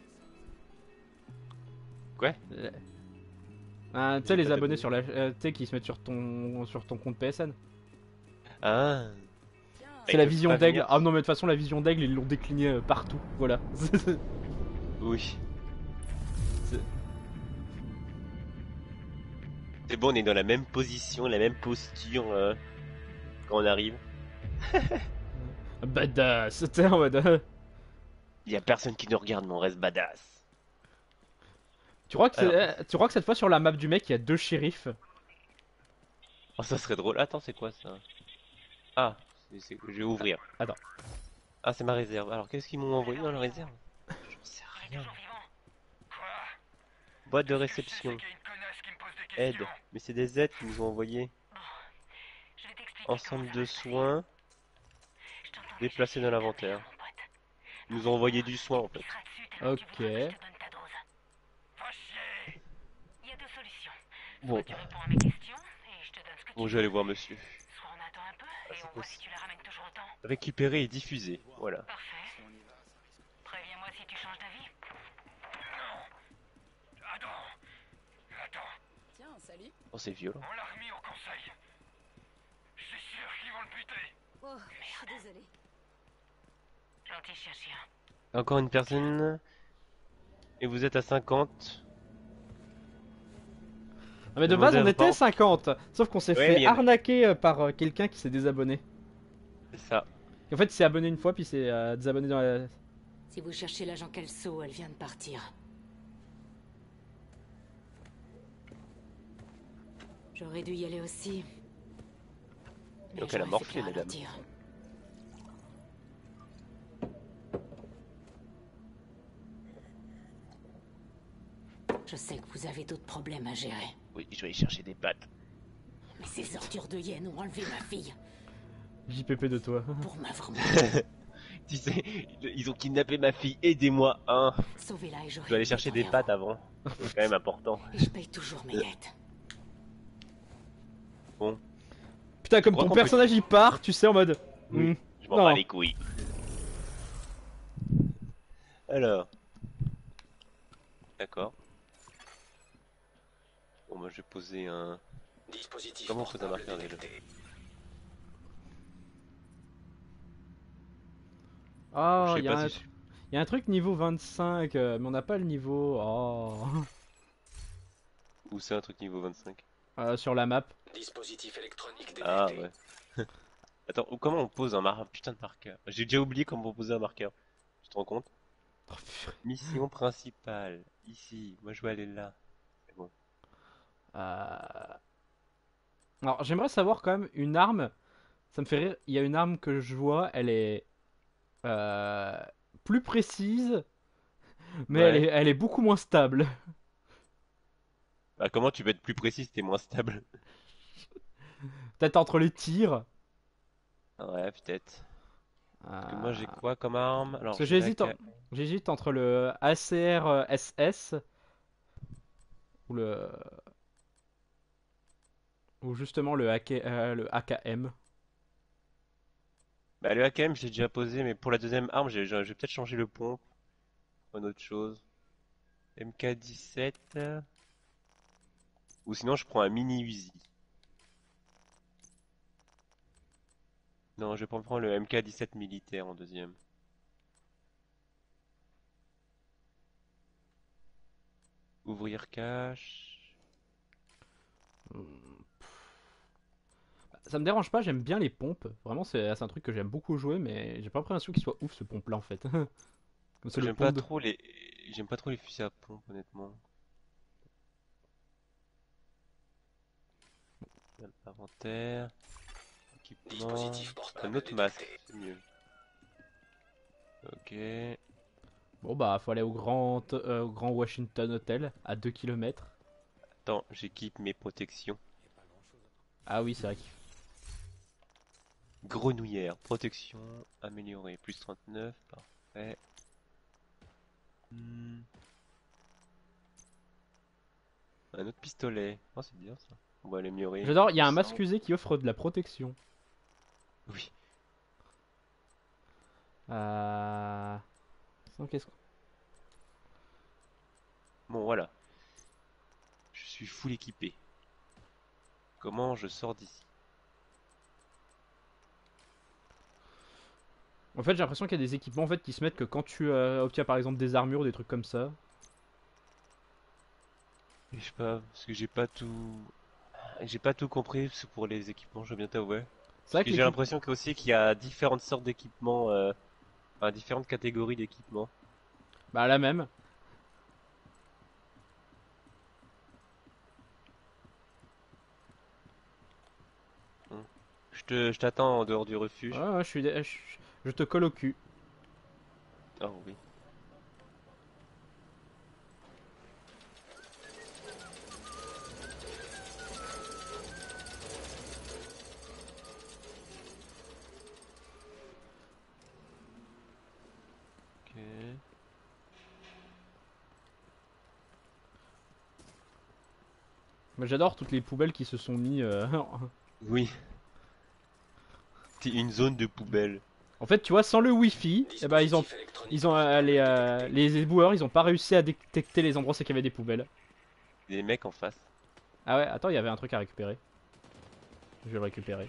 Quoi? Tu sais J'ai les pas abonnés d'abonné. sur la, tu sais qui se mettent sur ton compte PSN. Ah. C'est Ils la peuvent vision pas d'aigle. venir. Ah non mais de toute façon la vision d'aigle ils l'ont décliné partout. Voilà. Oui. C'est bon, on est dans la même position, la même posture quand on arrive. Badass. C'était en mode. Il y a personne qui nous regarde, mais on reste badass. Tu crois que cette fois sur la map du mec il y a 2 shérifs? Oh, ça serait drôle. Attends, c'est quoi ça? Ah, je vais ouvrir. Attends. Ah, c'est ma réserve. Alors, qu'est-ce qu'ils m'ont envoyé dans la réserve? J'en sais rien. Toujours vivant. Quoi? Boîte de Est-ce que je sais réception. qu'il y a une connasse qui me pose des Aide. questions? Mais c'est des aides qu'ils nous ont envoyés. ensemble de soins Je t'entendais déplacés dans l'inventaire. mon pote. Ils nous ont envoyé du soin en fait. Tu seras dessus tellement Ok. tu voudras que je te donne ta dose. Il y a deux solutions. Bon, Soit tu réponds à mes questions et je te donne ce que bon, tu je vais aller veux. voir monsieur. Soit on attend un peu et c'est on voit si possible. tu la ramènes toujours autant. Récupérer et diffuser, voilà. Parfait. Préviens-moi si tu changes d'avis. Non. Attends. Tiens, salut. Oh, c'est violent. On l'a remis au conseil. Je suis sûr qu'ils vont le buter. Oh, je suis désolée. Gentil chien. Encore une personne. Et vous êtes à 50. Ah, mais de Demandez base, on un était pan. 50. Sauf qu'on s'est Ouais, fait mais il y en a- arnaquer par quelqu'un qui s'est désabonné. C'est ça. Et en fait, il s'est abonné une fois, puis il s'est désabonné dans la. Si vous cherchez l'agent Kelso, elle vient de partir. J'aurais dû y aller aussi. Mais Donc elle a j'aurais morflé, fait que madame. ralentir. Je sais que vous avez d'autres problèmes à gérer. Oui, je vais aller chercher des pattes. Mais ces ordures de hyènes ont enlevé ma fille. JPP de toi. Pour m'avoir Tu sais, ils ont kidnappé ma fille, aidez-moi, hein. sauvez-la et j'aurais Je dois aller dû chercher des retourner pattes avant. C'est quand même important. avant. Et je paye toujours mes dettes. Bon, Putain, comme crois ton qu'on peut- personnage il part, tu sais, en mode. Oui. hmm, je m'en Non. bats les couilles. Alors. D'accord. Bon, moi je vais poser un. Dispositif Comment on pose un portable marqueur déjà? détecté. Oh, Je sais il y a pas un si. Il y a un truc niveau 25, mais on n'a pas le niveau. Oh. Ou c'est un truc niveau 25. Sur la map. Dispositif électronique détecté. Ah ouais. Attends, comment on pose un putain de marqueur? J'ai déjà oublié comment on posait un marqueur. Tu te rends compte? Oh, purée. Mission principale. Ici. Moi je vais aller là. C'est bon. Alors, j'aimerais savoir quand même une arme. Ça me fait rire. Il y a une arme que je vois, elle est plus précise, mais Ouais. elle est beaucoup moins stable. Bah comment tu peux être plus précis si t'es moins stable? Peut-être entre les tirs. Ouais, peut-être. Parce que moi j'ai Euh, quoi comme arme? Alors Parce que j'ai la j'hésite, K- j'hésite entre le ACR SS ou ou justement le AKM. Bah le AKM j'ai déjà posé, mais pour la deuxième arme je vais peut-être changer le pompe. Une autre chose. MK17. Ou sinon je prends un mini Uzi. Non, je vais prendre le MK17 militaire en deuxième. Ouvrir cache. Ça me dérange pas, j'aime bien les pompes. Vraiment, c'est un truc que j'aime beaucoup jouer, mais j'ai pas l'impression qu'il soit ouf ce pompe là en fait. Comme c'est le J'aime pas pompe de- trop j'aime pas trop les fusils à pompe honnêtement. Inventaire. Équipement. Dispositif Un portable autre masque, détecté. c'est mieux. Ok. Bon bah, faut aller au grand Washington Hotel à 2 km. Attends, j'équipe mes protections. Ah oui, c'est vrai. Grenouillère, protection améliorée, plus 39, parfait. Hmm. Un autre pistolet. Oh, c'est bien ça. On va l'améliorer. J'adore, il y a un 100. masque usé qui offre de la protection. Oui. Qu'est-ce qu'on- Bon, voilà. Je suis full équipé. Comment je sors d'ici? En fait, j'ai l'impression qu'il y a des équipements en fait qui se mettent que quand tu obtiens par exemple des armures ou des trucs comme ça. Je sais pas, parce que j'ai pas tout compris pour les équipements, je veux bien t'avouer. C'est vrai Et que j'ai l'équipe- l'impression aussi qu'il y a différentes sortes d'équipements, enfin différentes catégories d'équipements. Bah la même. Je t'attends en dehors du refuge. Ouais, ouais, je te colle au cul. Oh oui. Moi j'adore toutes les poubelles qui se sont mis. Oui. C'est une zone de poubelle. En fait, tu vois, sans le wifi, eh ben, les éboueurs, ils ont pas réussi à détecter les endroits où il y avait des poubelles. Des mecs en face. Ah ouais, attends, il y avait un truc à récupérer. Je vais le récupérer.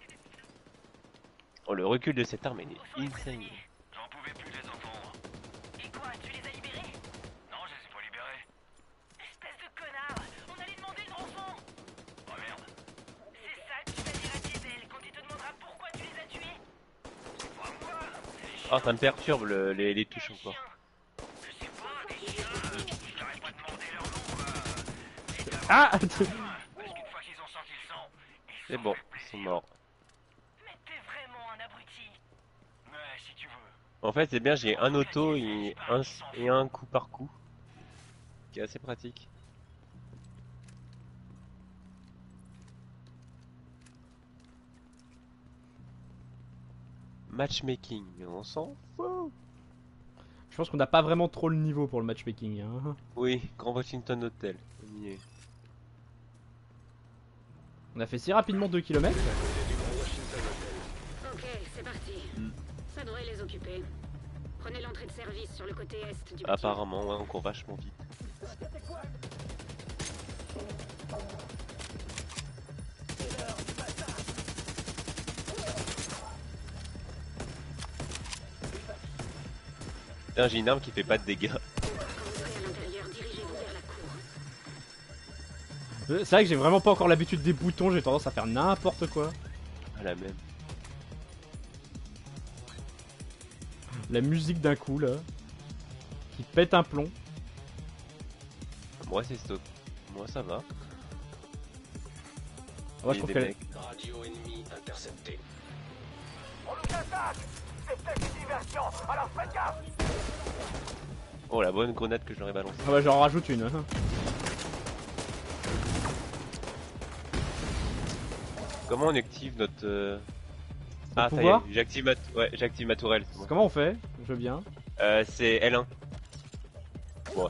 Oh, le recul de cette arme, il est insane. J'en pouvais plus de les entendre. Et quoi, tu les as libérés? Non, je les ai pas libérés. Espèce de connard! On allait demander une rançon! Oh merde. C'est ça que tu vas dire à Diesel quand il te demandera pourquoi tu les as tués? C'est pas moi. C'est les chiens. Oh, ça me perturbe les touches Quel encore. chien? Je sais pas, des chiens. Je leur ai pas demandé leur nom. Ah Parce qu'une fois qu'ils ont senti le sang, ils C'est ont bon, fait ils sont plaisir. morts. Mais t'es vraiment un abruti! Ouais, si tu veux. En fait, c'est bien, j'ai un auto et un coup par coup. Qui est assez pratique. Matchmaking, on s'en fout. Je pense qu'on n'a pas vraiment trop le niveau pour le matchmaking. Hein. Oui, Grand Washington Hotel. On y est. On a fait si rapidement 2 km. Ok, c'est parti. Ça devrait les occuper. Prenez l'entrée de service sur le côté est du bâtiment. Apparemment, ouais, on court vachement vite. Putain, j'ai une arme qui fait pas de dégâts. Quand vous serez à l'intérieur, dirigez-vous vers la cour. C'est vrai que j'ai vraiment pas encore l'habitude des boutons, j'ai tendance à faire n'importe quoi. Ah, la même. La musique d'un coup là. Qui pète un plomb. Moi, c'est stop. Moi, ça va. Moi je Et trouve des qu'elle. mecs. Radio ennemi intercepté. On nous attaque! C'est peut-être une diversion, alors faites gaffe! Oh, la bonne grenade que j'aurais balancée. Ah bah j'en rajoute une. Hein. Comment on active notre... Ah, ça y est, pouvoir j'active ma tourelle. c'est bon. Comment on fait? Je veux bien. C'est L1. Bon.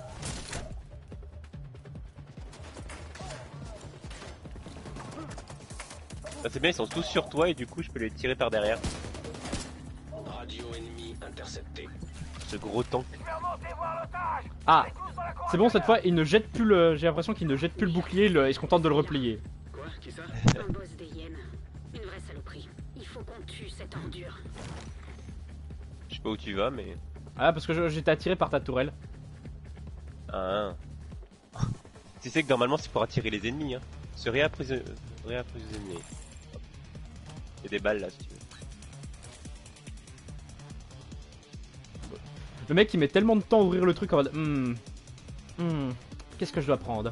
Ah, c'est bien, ils sont tous sur toi et du coup je peux les tirer par derrière. Radio ennemi intercepté. Ce gros tank. Je vais remonter voir l'otage! Ah, Tous dans la cour c'est bon cette fois, il ne jette plus le. J'ai l'impression qu'il ne jette plus le bouclier, il se contente de le replier. Quoi? Qui ça? Un boss des hyènes. Une vraie saloperie. Il faut qu'on tue cette ordure. Je sais pas où tu vas, mais. Ah, parce que j'étais attiré par ta tourelle. Ah. Tu sais que normalement c'est pour attirer les ennemis, hein. Se réapprisionner. Il y a des balles là si tu veux. Le mec il met tellement de temps à ouvrir le truc en mode. Qu'est-ce que je dois prendre?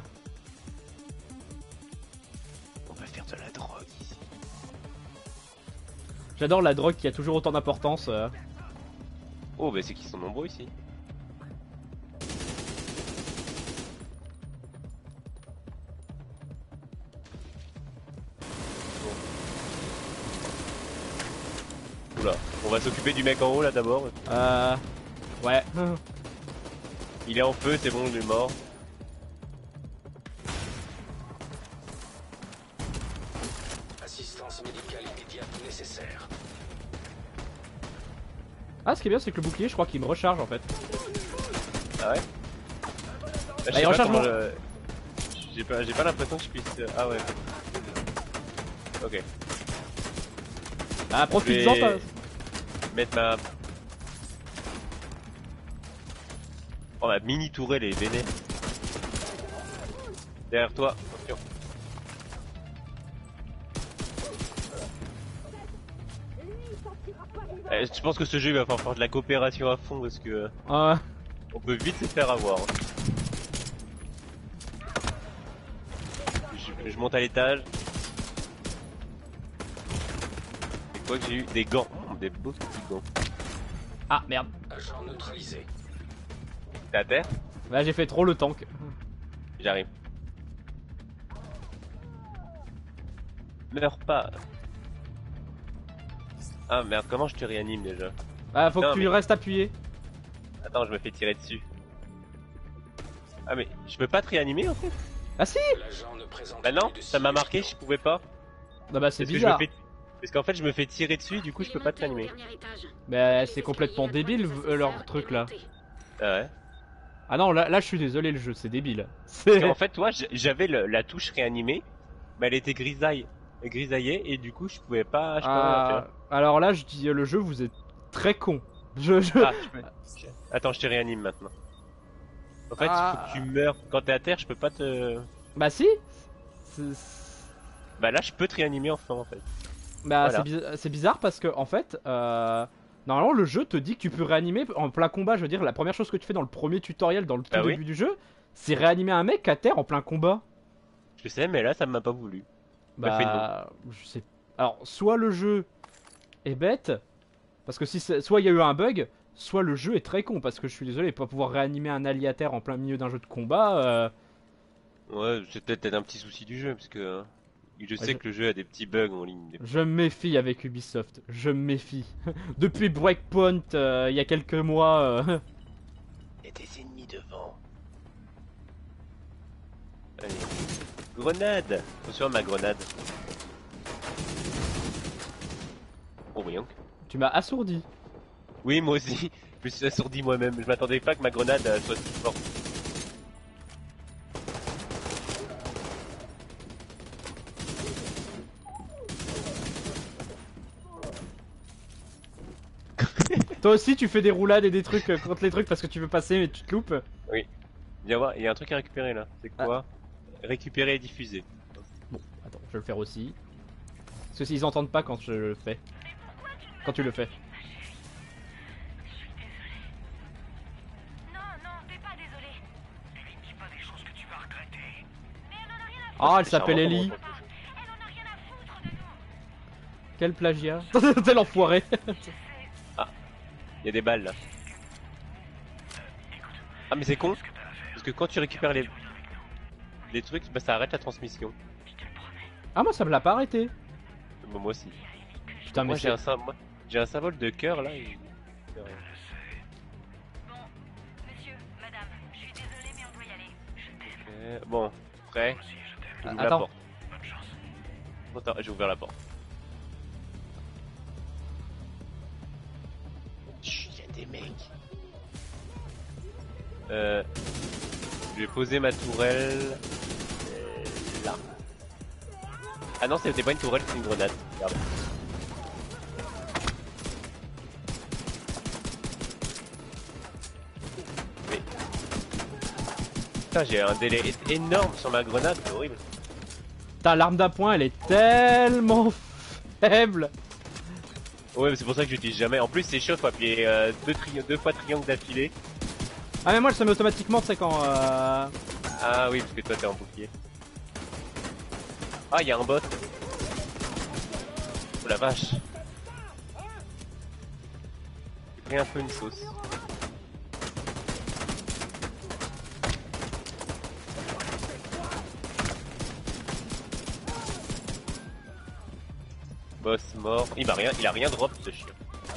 On va faire de la drogue ici. J'adore la drogue qui a toujours autant d'importance. Oh, bah c'est qu'ils sont nombreux ici. Oula, on va s'occuper du mec en haut là d'abord. Ouais. Il est en feu, c'est bon, il est mort. Assistance médicale immédiate nécessaire. Ah, ce qui est bien, c'est que le bouclier, je crois qu'il me recharge en fait. Ah ouais? il Je sais pas recharge comment mon- J'ai pas l'impression que je puisse... Ah ouais. Ok. Ah, Je profite-en vais pas. mettre ma... Oh, ma mini tourelle est vénère. Derrière toi, attention. Je pense que ce jeu il va falloir faire de la coopération à fond parce que Ah, on peut vite se faire avoir. Je monte à l'étage. Et quoi que j'ai eu des gants, des beaux petits gants. ah merde. Agent neutralisé. T'es à terre? Là, j'ai fait trop le tank. J'arrive. Meurs pas. Ah merde, comment je te réanime déjà? Ah, faut Non, que tu mais- restes appuyé. Attends, je me fais tirer dessus. Ah mais je peux pas te réanimer en fait? Ah si. L'agent ne présente Bah non, plus de ça m'a signes marqué, vitaux. je pouvais pas. Non bah c'est Parce que bizarre. Parce qu'en fait je me fais tirer dessus, du coup je peux pas te réanimer. Mais c'est complètement débile leur truc là. Ah ouais. Ah non là je suis désolé le jeu c'est débile. Parce qu'en fait toi j'avais la touche réanimée, mais elle était grisaillée et du coup je pouvais pas rien faire. Alors là je dis le jeu vous êtes très con. Ah, attends, je te réanime maintenant. En fait, il faut que tu meurs. Quand t'es à terre, je peux pas te... Bah si. Bah là, je peux te réanimer enfin en fait. Bah Voilà. c'est bizarre parce que en fait normalement le jeu te dit que tu peux réanimer en plein combat. Je veux dire la première chose que tu fais dans le premier tutoriel dans le tout Bah oui. début du jeu c'est réanimer un mec à terre en plein combat. Je sais, mais là, ça m'a pas voulu. M'a fait non. Je sais. Alors soit le jeu est bête parce que si soit il y a eu un bug, soit le jeu est très con parce que je suis désolé pas pouvoir réanimer un allié à terre en plein milieu d'un jeu de combat. Ouais, c'est peut-être un petit souci du jeu parce que je sais que le jeu a des petits bugs en ligne. Je me méfie avec Ubisoft, je me méfie. Depuis Breakpoint il y a quelques mois. Et des ennemis devant. Allez. Grenade. Attention à ma grenade. Oh rien. Tu m'as assourdi. Oui, moi aussi. Je me suis assourdi moi-même. Je m'attendais pas que ma grenade soit si forte. Toi aussi tu fais des roulades et des trucs contre les trucs parce que tu veux passer mais tu te loupes. Oui. Viens voir, il y a un truc à récupérer là. C'est quoi? Récupérer et diffuser. Bon, attends, je vais le faire aussi. Parce que s'ils entendent pas quand je le fais. Quand tu le fais. Non, non, t'es pas désolé. Ellie, dis pas des choses que tu vas regretter. Mais elle en a rien à foutre. Ah, elle s'appelle Ellie. Elle en a rien à foutre de nous. Quel plagiat. Tel enfoiré. Il y a des balles là. Ah mais c'est con. Parce que quand tu récupères les trucs, bah ça arrête la transmission. Ah moi ça me l'a pas arrêté. Bon, moi aussi. Putain mais Moi j'ai un symbole de cœur là. Et... Bon, monsieur, madame, je suis désolée, mais on doit y aller. Bon, prêt. J'ouvre la Attends. porte. Attends, j'ai ouvert la porte. Chut, y a des mecs. Je vais poser ma tourelle là. Ah non, c'était pas une tourelle, c'est une grenade. Regarde. Mais... Putain, j'ai un délai énorme sur ma grenade, c'est horrible. Putain l'arme d'appoint elle est tellement faible. Ouais, mais c'est pour ça que j'utilise jamais. En plus, c'est chaud, faut appuyer deux fois triangle d'affilée. Ah mais moi ça met automatiquement c'est quand Ah oui, parce que toi t'es en bouclier. Ah, il y a un bot. Oh la vache. J'ai pris un peu une sauce. Boss mort. Il a rien drop ce chien.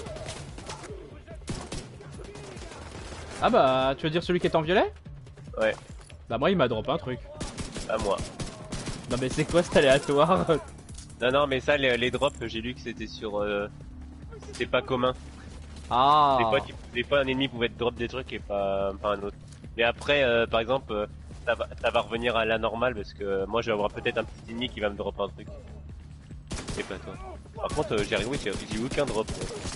Ah bah tu veux dire celui qui est en violet? Ouais, Bah moi il m'a drop un truc. à moi. Non mais c'est quoi cet aléatoire? Non, mais ça, les drops, j'ai lu que c'était sur... c'était pas commun. Ah. Des fois, un ennemi pouvait te drop des trucs et pas un autre. Mais après, par exemple, ça va revenir à la normale parce que moi, je vais avoir peut-être un petit ennemi qui va me drop un truc. Et pas toi. Par contre, j'ai eu aucun drop.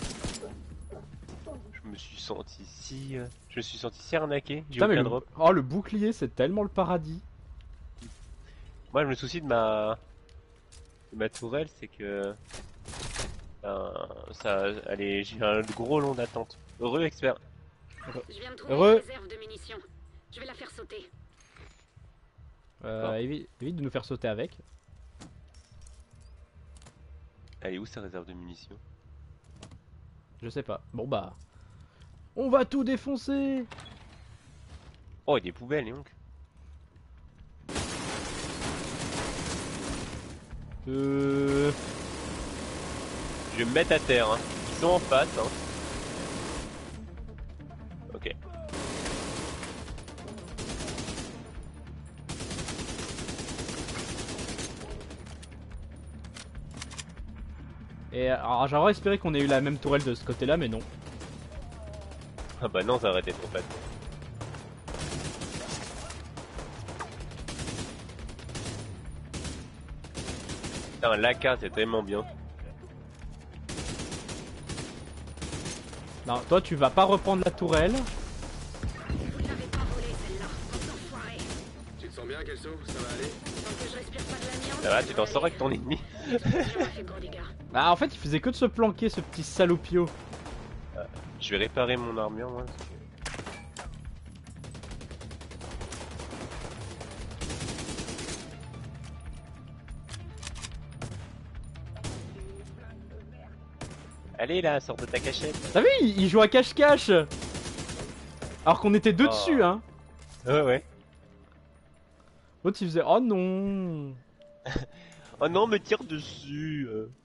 Je me suis senti si arnaqué. J'ai Putain, mais aucun le... drop. Oh le bouclier c'est tellement le paradis. Moi, je me soucie de ma tourelle, c'est que allez, j'ai un gros long d'attente. Heureux expert. Je viens de trouver Heureux. une réserve de munitions. Je vais la faire sauter. Évite de nous faire sauter avec. Elle est où sa réserve de munitions? Je sais pas. Bon bah. On va tout défoncer. Oh, il y a des poubelles, donc. Je vais me mettre à terre, hein. Ils sont en face, hein. Ok. Et alors j'aurais espéré qu'on ait eu la même tourelle de ce côté-là, mais non. Ah bah non, ça aurait été trop facile. Putain, l'AK c'est tellement bien. Non, toi tu vas pas reprendre la tourelle. Vous ne l'avez pas volée, celle-là. Enfoiré. Tu te sens bien, Kelso? Ça va aller? Tant que je respire pas de l'amiante. Ça va, tu t'en sors avec ton ennemi. J'aurais fait gros dégâts. Bah en fait il faisait que de se planquer ce petit salopio. Je vais réparer mon armure moi. Parce que... Allez là, sors de ta cachette. T'as vu, il joue à cache-cache. Alors qu'on était deux Oh. dessus, hein. Ouais. L'autre il faisait oh non. Oh non, me tire dessus.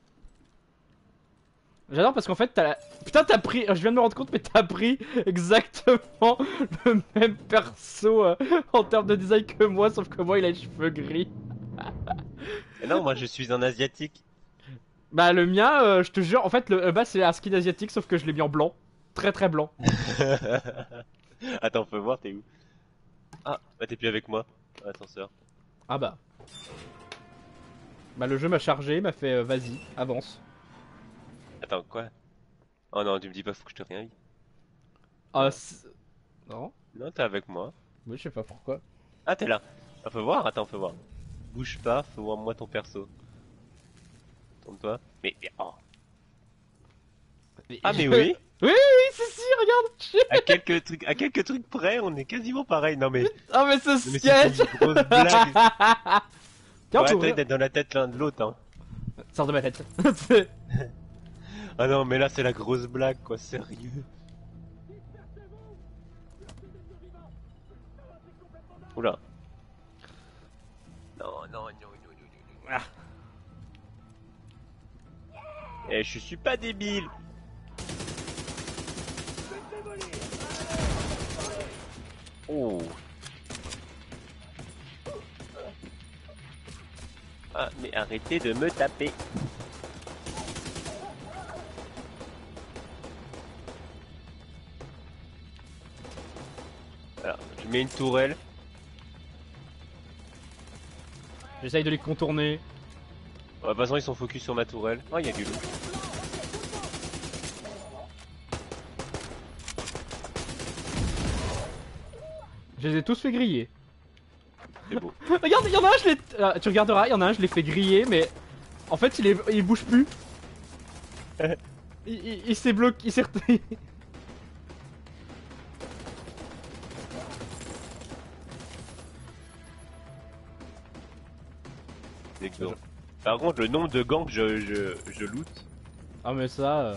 J'adore parce qu'en fait t'as la... Putain t'as pris, je viens de me rendre compte mais t'as pris exactement le même perso en termes de design que moi, sauf que moi il a les cheveux gris. Et non, moi je suis un asiatique. Bah le mien, je te jure, en fait le bas c'est un skin asiatique sauf que je l'ai mis en blanc. Très très blanc. Attends, faut voir, t'es où? Ah, bah t'es plus avec moi. Ascenseur. Ah bah. Bah le jeu m'a chargé, m'a fait vas-y, avance. Attends, quoi? Oh non, tu me dis pas, faut que je te réinvite. Ah non. Non, t'es avec moi. Oui je sais pas pourquoi. Ah, t'es là. Ah, faut voir, attends, faut voir. Bouge pas, faut voir moi ton perso. Tourne-toi. Mais oh. Ah, mais oui. Oui si regarde. À quelques trucs près, on est quasiment pareil. Non mais, Ah mais ce mais sketch. c'est une grosse blague. Tiens, on Ouais, peut attends, ouvrir- d'être dans la tête l'un de l'autre. Hein. Sors de ma tête. Ah non, mais là c'est la grosse blague, quoi. Sérieux. Oula. Non. Ah. Eh, je suis pas débile. Oh. Ah, mais arrêtez de me taper. Alors, je mets une tourelle. J'essaye de les contourner. De toute façon, ils sont focus sur ma tourelle. Oh, il y a du loup. Je les ai tous fait griller. C'est beau. Regarde, il y en a un, je l'ai... tu regarderas, il y en a un, je l'ai fait griller, mais... En fait, il bouge plus. Il s'est bloqué, il s'est... C'est gants. Par contre, le nombre de gants que je loot. Ah mais ça...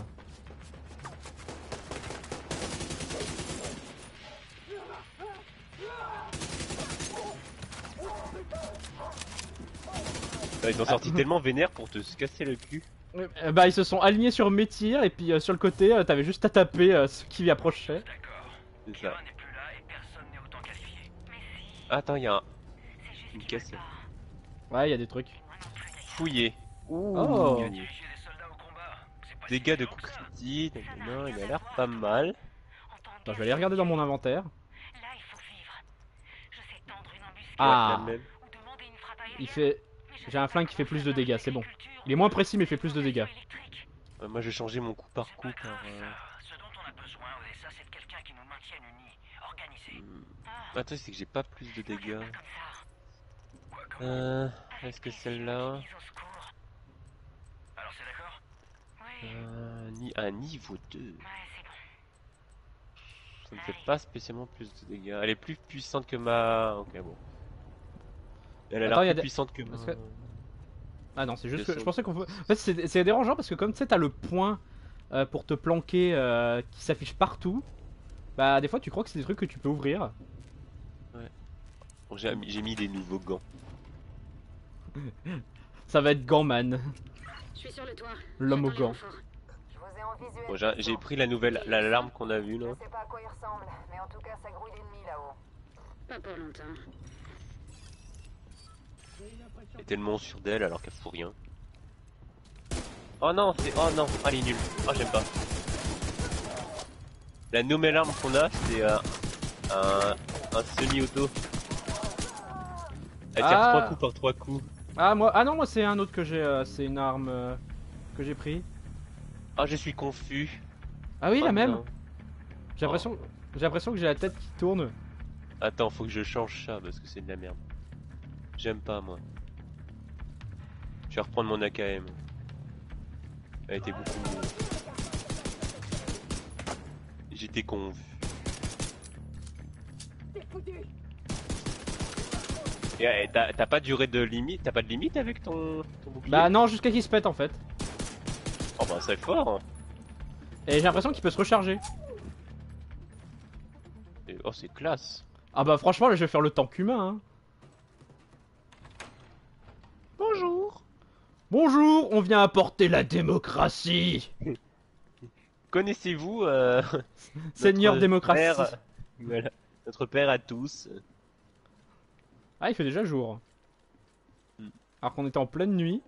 Ils ont sorti tellement vénère pour te casser le cul. Bah ils se sont alignés sur mes tirs et puis sur le côté t'avais juste à taper ceux qui lui approchaient. D'accord. C'est ça. Clément n'est plus là et personne n'est autant qualifié. Mais si, Attends, il y a un c'est juste une qu'il caisse. veut pas. Ouais, il y a des trucs. Moi non plus, d'ailleurs. Fouillé. Oh. Diriger les soldats au combat. C'est pas si Dégâts de évident coups que ça. critiques. Non, il a l'air pas mal. En tant Attends, je vais aller regarder dans mon inventaire. Là, il faut vivre. Je sais tendre une embuscade Ah. Ouais, la même. ou demander une frappe aérienne. Il fait... mais je J'ai un sais flingue pas qui fait plus de faire dégâts, c'est bon. l'agriculture, Il est moins précis mais il fait plus de dégâts. électrique. Moi, j'ai changé mon coup par C'est coup pas par. grave, ça. Ce dont on a besoin, ça, c'est de quelqu'un qui nous maintienne unis, organisés. Ah, Attends, c'est que j'ai pas plus de dégâts. pas comme ça. Quoi, comment Est-ce que celle-là. Mise au secours. Alors, c'est d'accord? Oui, Un niveau 2. ouais, c'est bon. Ça ne fait pas spécialement plus de dégâts. Elle est plus puissante que ma. Ok, bon. Elle a Attends, y a l'air des- plus puissante que ma. Parce que- Ah non, c'est juste que je Descends. pensais qu'on peut... En fait, c'est dérangeant parce que comme tu sais, t'as le point pour te planquer qui s'affiche partout. Bah, des fois, tu crois que c'est des trucs que tu peux ouvrir. Bon, j'ai mis des nouveaux gants. Ça va être Gantman, Je suis sur le toit. l'homme aux J'entends les gants. renforts. Je vous ai en visuel. Bon, j'ai pris la nouvelle l'alarme qu'on a vue Je là. sais pas à quoi il ressemble, mais en tout cas, ça grouille d'ennemis là-haut. Pas pour longtemps. Elle est tellement sûre d'elle alors qu'elle fout rien. Oh non, c'est... Oh non, ah, il est nul. Oh, j'aime pas. La nouvelle arme qu'on a, c'est un semi-auto. Elle tire 3 coups par 3 coups. Ah moi, ah non moi c'est un autre que j'ai, c'est une arme que j'ai pris. Oh, je suis confus. Ah oui Oh la même. non. J'ai l'impression que j'ai la tête qui tourne. Attends, faut que je change ça parce que c'est de la merde. J'aime pas moi. Je vais reprendre mon AKM. Elle était beaucoup mieux. J'étais confus. Et t'as pas durée de limite, t'as pas de limite avec ton bouclier? Bah non jusqu'à qu'il se pète en fait. Oh bah c'est fort hein. Et j'ai l'impression qu'il peut se recharger. Et, oh c'est classe. Ah bah franchement là je vais faire le tank humain hein. Bonjour. Bonjour, on vient apporter la démocratie. Connaissez-vous Seigneur notre démocratie. père, voilà, notre père à tous. Ah il fait déjà jour. Alors qu'on était en pleine nuit.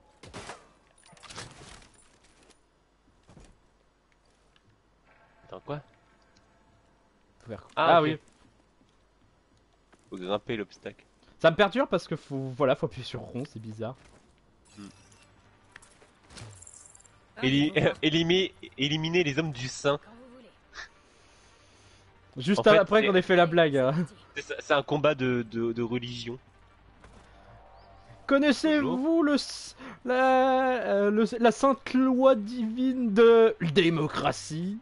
Attends quoi? Ah ok. oui. Faut grimper l'obstacle. Ça me perturbe parce que faut appuyer sur rond, c'est bizarre. Éliminer les hommes du sein. Juste En fait, après qu'on ait fait la blague. Hein. C'est un combat de religion. Connaissez-vous la sainte loi divine de démocratie?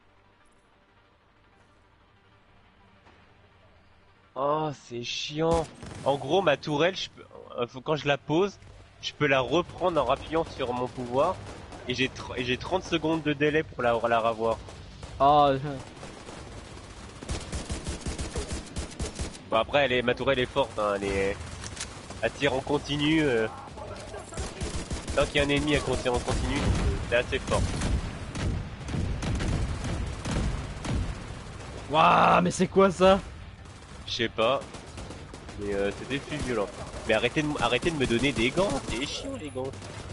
Oh, c'est chiant. En gros, ma tourelle, quand je la pose, je peux la reprendre en appuyant sur mon pouvoir. Et j'ai 30 secondes de délai pour la revoir. Ah. Bon, après, ma tourelle est forte. Hein, elle tire en continu. Tant qu'il y a un ennemi, elle tire en continu. C'est assez fort. Waouh, mais c'est quoi ça? Je sais pas. Mais c'était plus violent. Mais arrêtez de me donner des gants. C'est chiant les gants.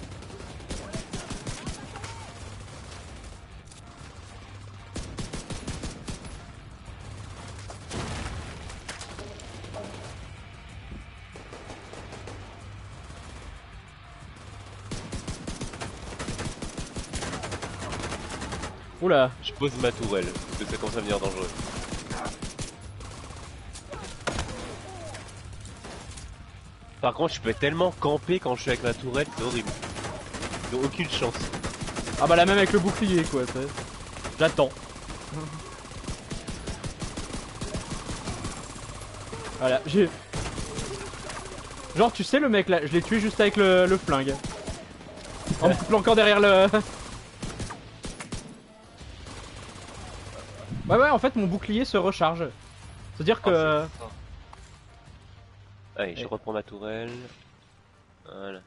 Oula. Je pose ma tourelle, parce que ça commence à devenir dangereux. Par contre, je peux tellement camper quand je suis avec ma tourelle, c'est horrible. Ils ont aucune chance. Ah bah la même avec le bouclier quoi. J'attends. Voilà, j'ai... Genre tu sais le mec là, je l'ai tué juste avec le flingue. En me planquant derrière le... Ouais en fait mon bouclier se recharge. C'est-à-dire que... Allez, je reprends ma tourelle. Voilà.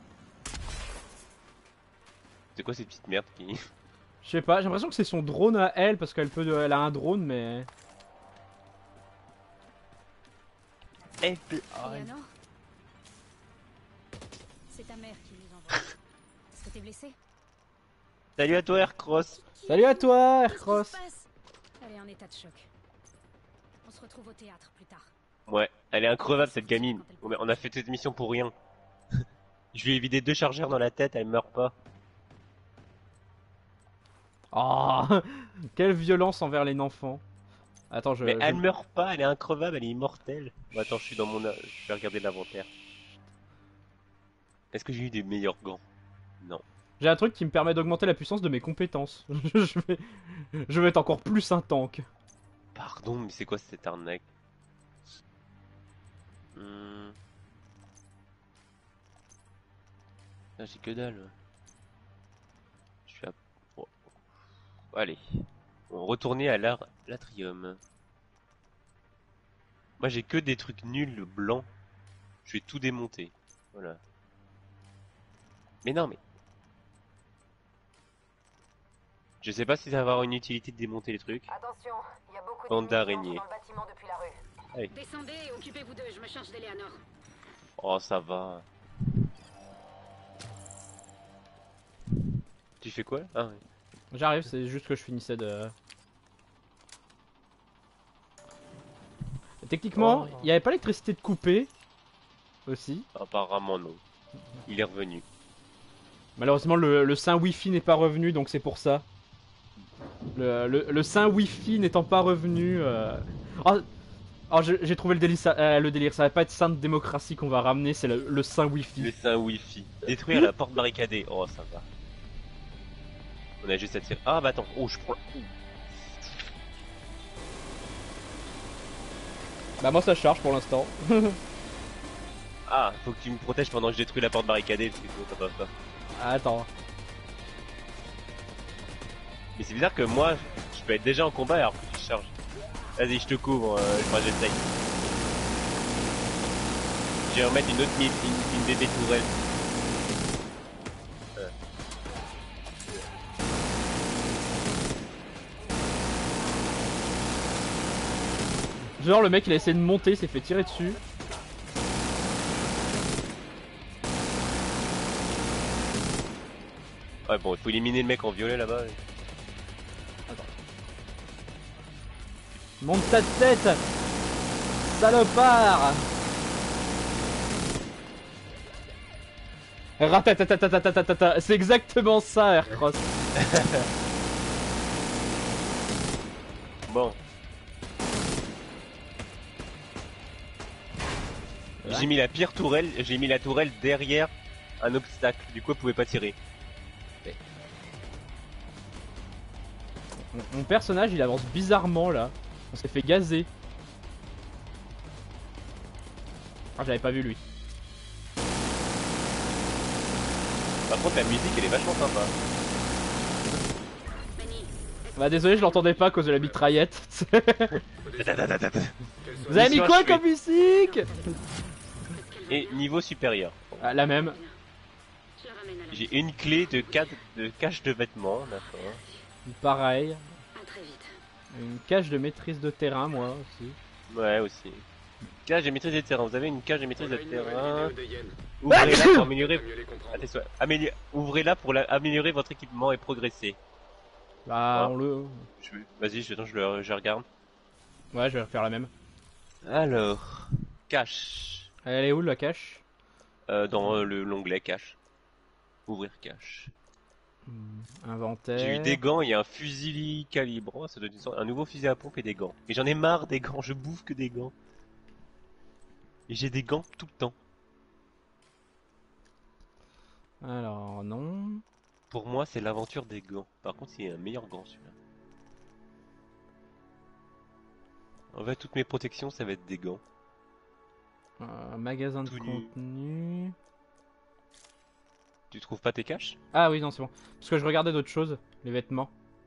C'est quoi ces petites merdes qui... Je sais pas, j'ai l'impression que c'est son drone à elle parce elle a un drone mais... Eleanor, c'est ta mère qui nous envoie. Est-ce que t'es blessé? Salut à toi Aircross. Salut à toi Aircross. Elle est en état de choc. On se retrouve au théâtre plus tard. Ouais, elle est increvable cette gamine. On a fait cette mission pour rien. Je lui ai vidé 2 chargeurs dans la tête, elle meurt pas. Oh, quelle violence envers les enfants. Attends, Mais elle meurt pas, elle est increvable, elle est immortelle. Bon, attends, je suis dans mon... Je vais regarder l'inventaire. Est-ce que j'ai eu des meilleurs gants? Non. J'ai un truc qui me permet d'augmenter la puissance de mes compétences. je vais être encore plus un tank. Pardon, mais c'est quoi cette arnaque? Ah, j'ai que dalle. Je suis à... Oh. Allez. On retourner à l'atrium. Moi j'ai que des trucs nuls blancs. Je vais tout démonter. Voilà. Mais non mais... Je sais pas si ça va avoir une utilité de démonter les trucs. Attention, il y a beaucoup Bande d'ennemis d'araignées. dans le bâtiment depuis la rue. Allez. Descendez et occupez-vous d'eux, je me charge d'Eleanor. Oh ça va. Tu fais quoi? Ah oui. J'arrive, c'est juste que je finissais de... Techniquement, il n'y avait pas l'électricité de couper. Aussi. Apparemment non. Il est revenu. Malheureusement, le sein Wi-Fi n'est pas revenu, donc c'est pour ça. Le sein Wi-Fi n'étant pas revenu... Oh, j'ai trouvé le délire. Ça va pas être sein de démocratie qu'on va ramener, c'est le sein Wi-Fi. Le sein Wi-Fi. Détruire la porte barricadée. Oh, ça va. On a juste à tirer. Ah bah attends. Oh, je prends... Bah moi ça charge pour l'instant. Ah, faut que tu me protèges pendant que je détruis la porte barricadée, parce que sinon ça passe pas. Attends. Mais c'est bizarre que moi, je peux être déjà en combat alors que tu charges. Vas-y, je te couvre, moi j'essaye. Je vais remettre une autre une bébé tourelle. Genre le mec il a essayé de monter, s'est fait tirer dessus. Ouais bon, il faut éliminer le mec en violet là-bas. Attends. Monte ta tête, salopard. Ratatatatatatatata, c'est exactement ça Aircross. Bon. J'ai mis la pire tourelle, j'ai mis la tourelle derrière un obstacle, du coup elle pouvait pas tirer. Mon personnage il avance bizarrement là, on s'est fait gazer. Ah j'avais pas vu lui. Par contre la musique elle est vachement sympa. Bah désolé je l'entendais pas à cause de la mitraillette. Vous avez mis quoi comme musique? Et niveau supérieur. Ah, la même. J'ai une clé de cache de vêtements, d'accord. Pareil. Une cage de maîtrise de terrain moi aussi. Ouais aussi. Cage de maîtrise des terrains. Vous avez une cage de maîtrise de terrain. Ouvrez-la pour améliorer. Ouvrez-la pour améliorer votre équipement et progresser. Bah on le. Vas-y, je regarde. Ouais, je vais refaire la même. Alors, cache. Elle est où la cache? Dans l'onglet cache. Ouvrir cache. Inventaire. J'ai eu des gants et un fusil calibre. Ça doit être un nouveau fusil à pompe et des gants. Et j'en ai marre des gants. Je bouffe que des gants. Et j'ai des gants tout le temps. Alors non. Pour moi, c'est l'aventure des gants. Par contre, c'est un meilleur gant celui-là. En fait, toutes mes protections, ça va être des gants. Magasin de contenu. Tu trouves pas tes caches? Ah oui, non, c'est bon. Parce que je regardais d'autres choses, les vêtements.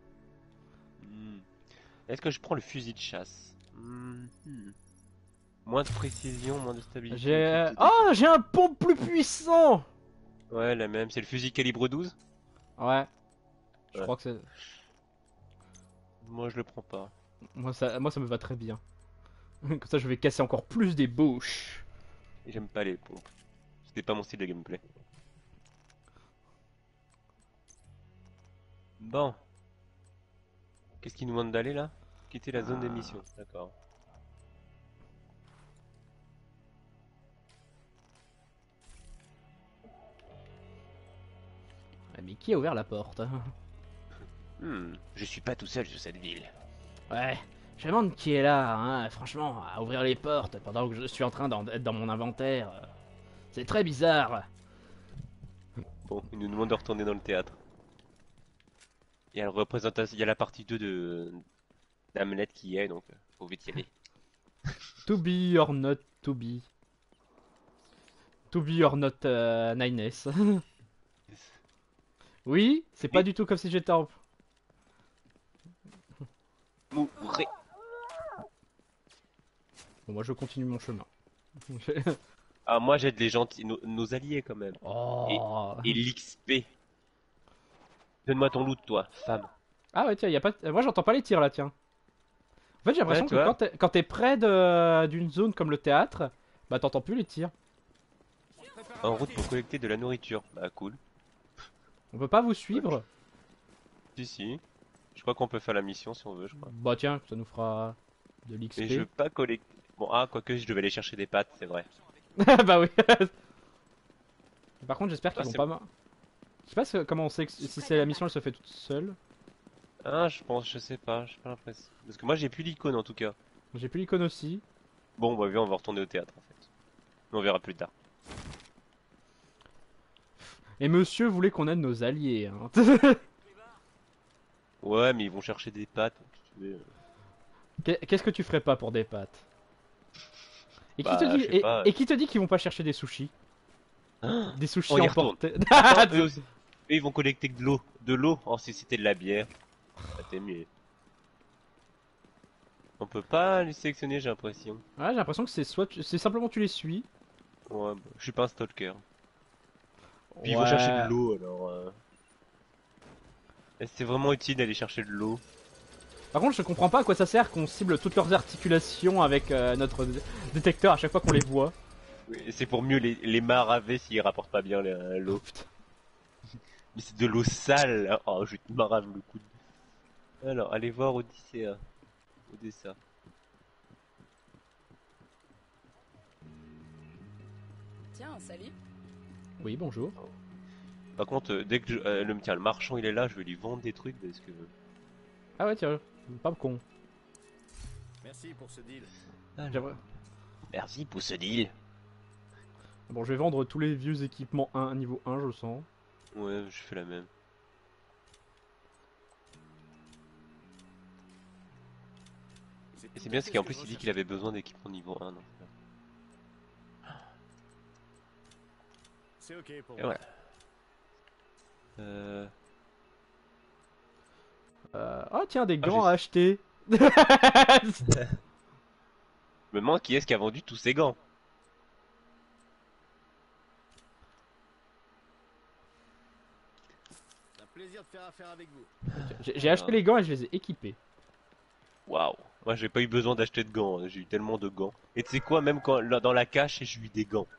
Est-ce que je prends le fusil de chasse? Moins de précision, moins de stabilité. J'ai un pompe plus puissant! Ouais, la même. C'est le fusil calibre 12? Ouais. Je crois que c'est... Moi, je le prends pas. Moi, ça me va très bien. Comme ça, je vais casser encore plus des bouches. J'aime pas les pompes. C'était pas mon style de gameplay. Bon. Qu'est-ce qu'il nous demande d'aller là? Quitter la zone d'émission. D'accord. Mais qui a ouvert la porte? Je suis pas tout seul sur cette ville. Ouais, je me demande qui est là, hein, franchement, à ouvrir les portes pendant que je suis en train d'être dans mon inventaire. C'est très bizarre. Bon, il nous demande de retourner dans le théâtre. Il y a, il y a la partie 2 de d'Hamlet qui y est, donc faut vite y aller. To be or not to be. To be or not 9S. Oui, c'est pas du tout comme si j'étais en... Mourrez. Bon, moi je continue mon chemin. Ah, moi j'aide les gentils, nos alliés quand même. Oh. Et l'XP. Donne-moi ton loot, toi, femme. Ah ouais, tiens, y a pas... Moi j'entends pas les tirs là, tiens. En fait, j'ai l'impression que quand t'es près d'une zone comme le théâtre, bah t'entends plus les tirs. En route pour collecter de la nourriture. Bah cool. On peut pas vous suivre? Si, si. Je crois qu'on peut faire la mission si on veut, je crois. Bah tiens, ça nous fera de l'XP. Mais je veux pas collecter. Bon, ah, quoique je devais aller chercher des pâtes, c'est vrai. Bah oui. Par contre, j'espère qu'ils Ah, vont c'est- pas. Je sais pas comment on sait si c'est la mission, elle se fait toute seule. Ah, je pense, je sais pas, j'ai pas l'impression. Parce que moi j'ai plus l'icône en tout cas. J'ai plus l'icône aussi. Bon, bah, viens, on va retourner au théâtre en fait. On verra plus tard. Et monsieur voulait qu'on aide nos alliés. Hein. Ouais, mais ils vont chercher des pâtes. si tu veux. Qu'est-ce que tu ferais pas pour des pâtes? Et qui Bah, te dit, je sais pas. et qui te dit qu'ils vont pas chercher des sushis? Des sushis On y retourne. emportés. Attends, eux ils vont collecter de l'eau. De l'eau? Oh, si c'était de la bière. Ça t'est mieux. On peut pas les sélectionner, j'ai l'impression. Ouais, j'ai l'impression que c'est soit c'est simplement tu les suis. Ouais, bah, je suis pas un stalker. Puis ils Ouais. vont chercher de l'eau alors. Est-ce que c'est vraiment utile d'aller chercher de l'eau? Par contre, je comprends pas à quoi ça sert qu'on cible toutes leurs articulations avec notre détecteur à chaque fois qu'on les voit. Oui, c'est pour mieux les maraver s'ils rapportent pas bien l'eau. Putain. Mais c'est de l'eau sale. Oh, je vais te marave le coup. Alors, allez voir Odyssea. Odessa. Tiens, salut. Oui, bonjour. Par contre, dès que le marchand il est là, je vais lui vendre des trucs parce que. Ah ouais, tiens, pas con. Merci pour ce deal. J'aimerais- Merci pour ce deal. Bon, je vais vendre tous les vieux équipements 1, niveau 1, je le sens. Ouais, je fais la même. Et c'est bien parce qu'en plus il dit qu'il avait besoin d'équipement niveau 1. Donc. C'est ok pour Et moi. voilà. Oh tiens, des gants j'ai- à acheter. Je me demande qui est-ce qui a vendu tous ces gants. C'est un plaisir de faire affaire avec vous. J'ai acheté les gants et je les ai équipés. Waouh. Moi j'ai pas eu besoin d'acheter de gants, hein. J'ai eu tellement de gants. Et tu sais quoi, même quand dans la cache j'ai eu des gants.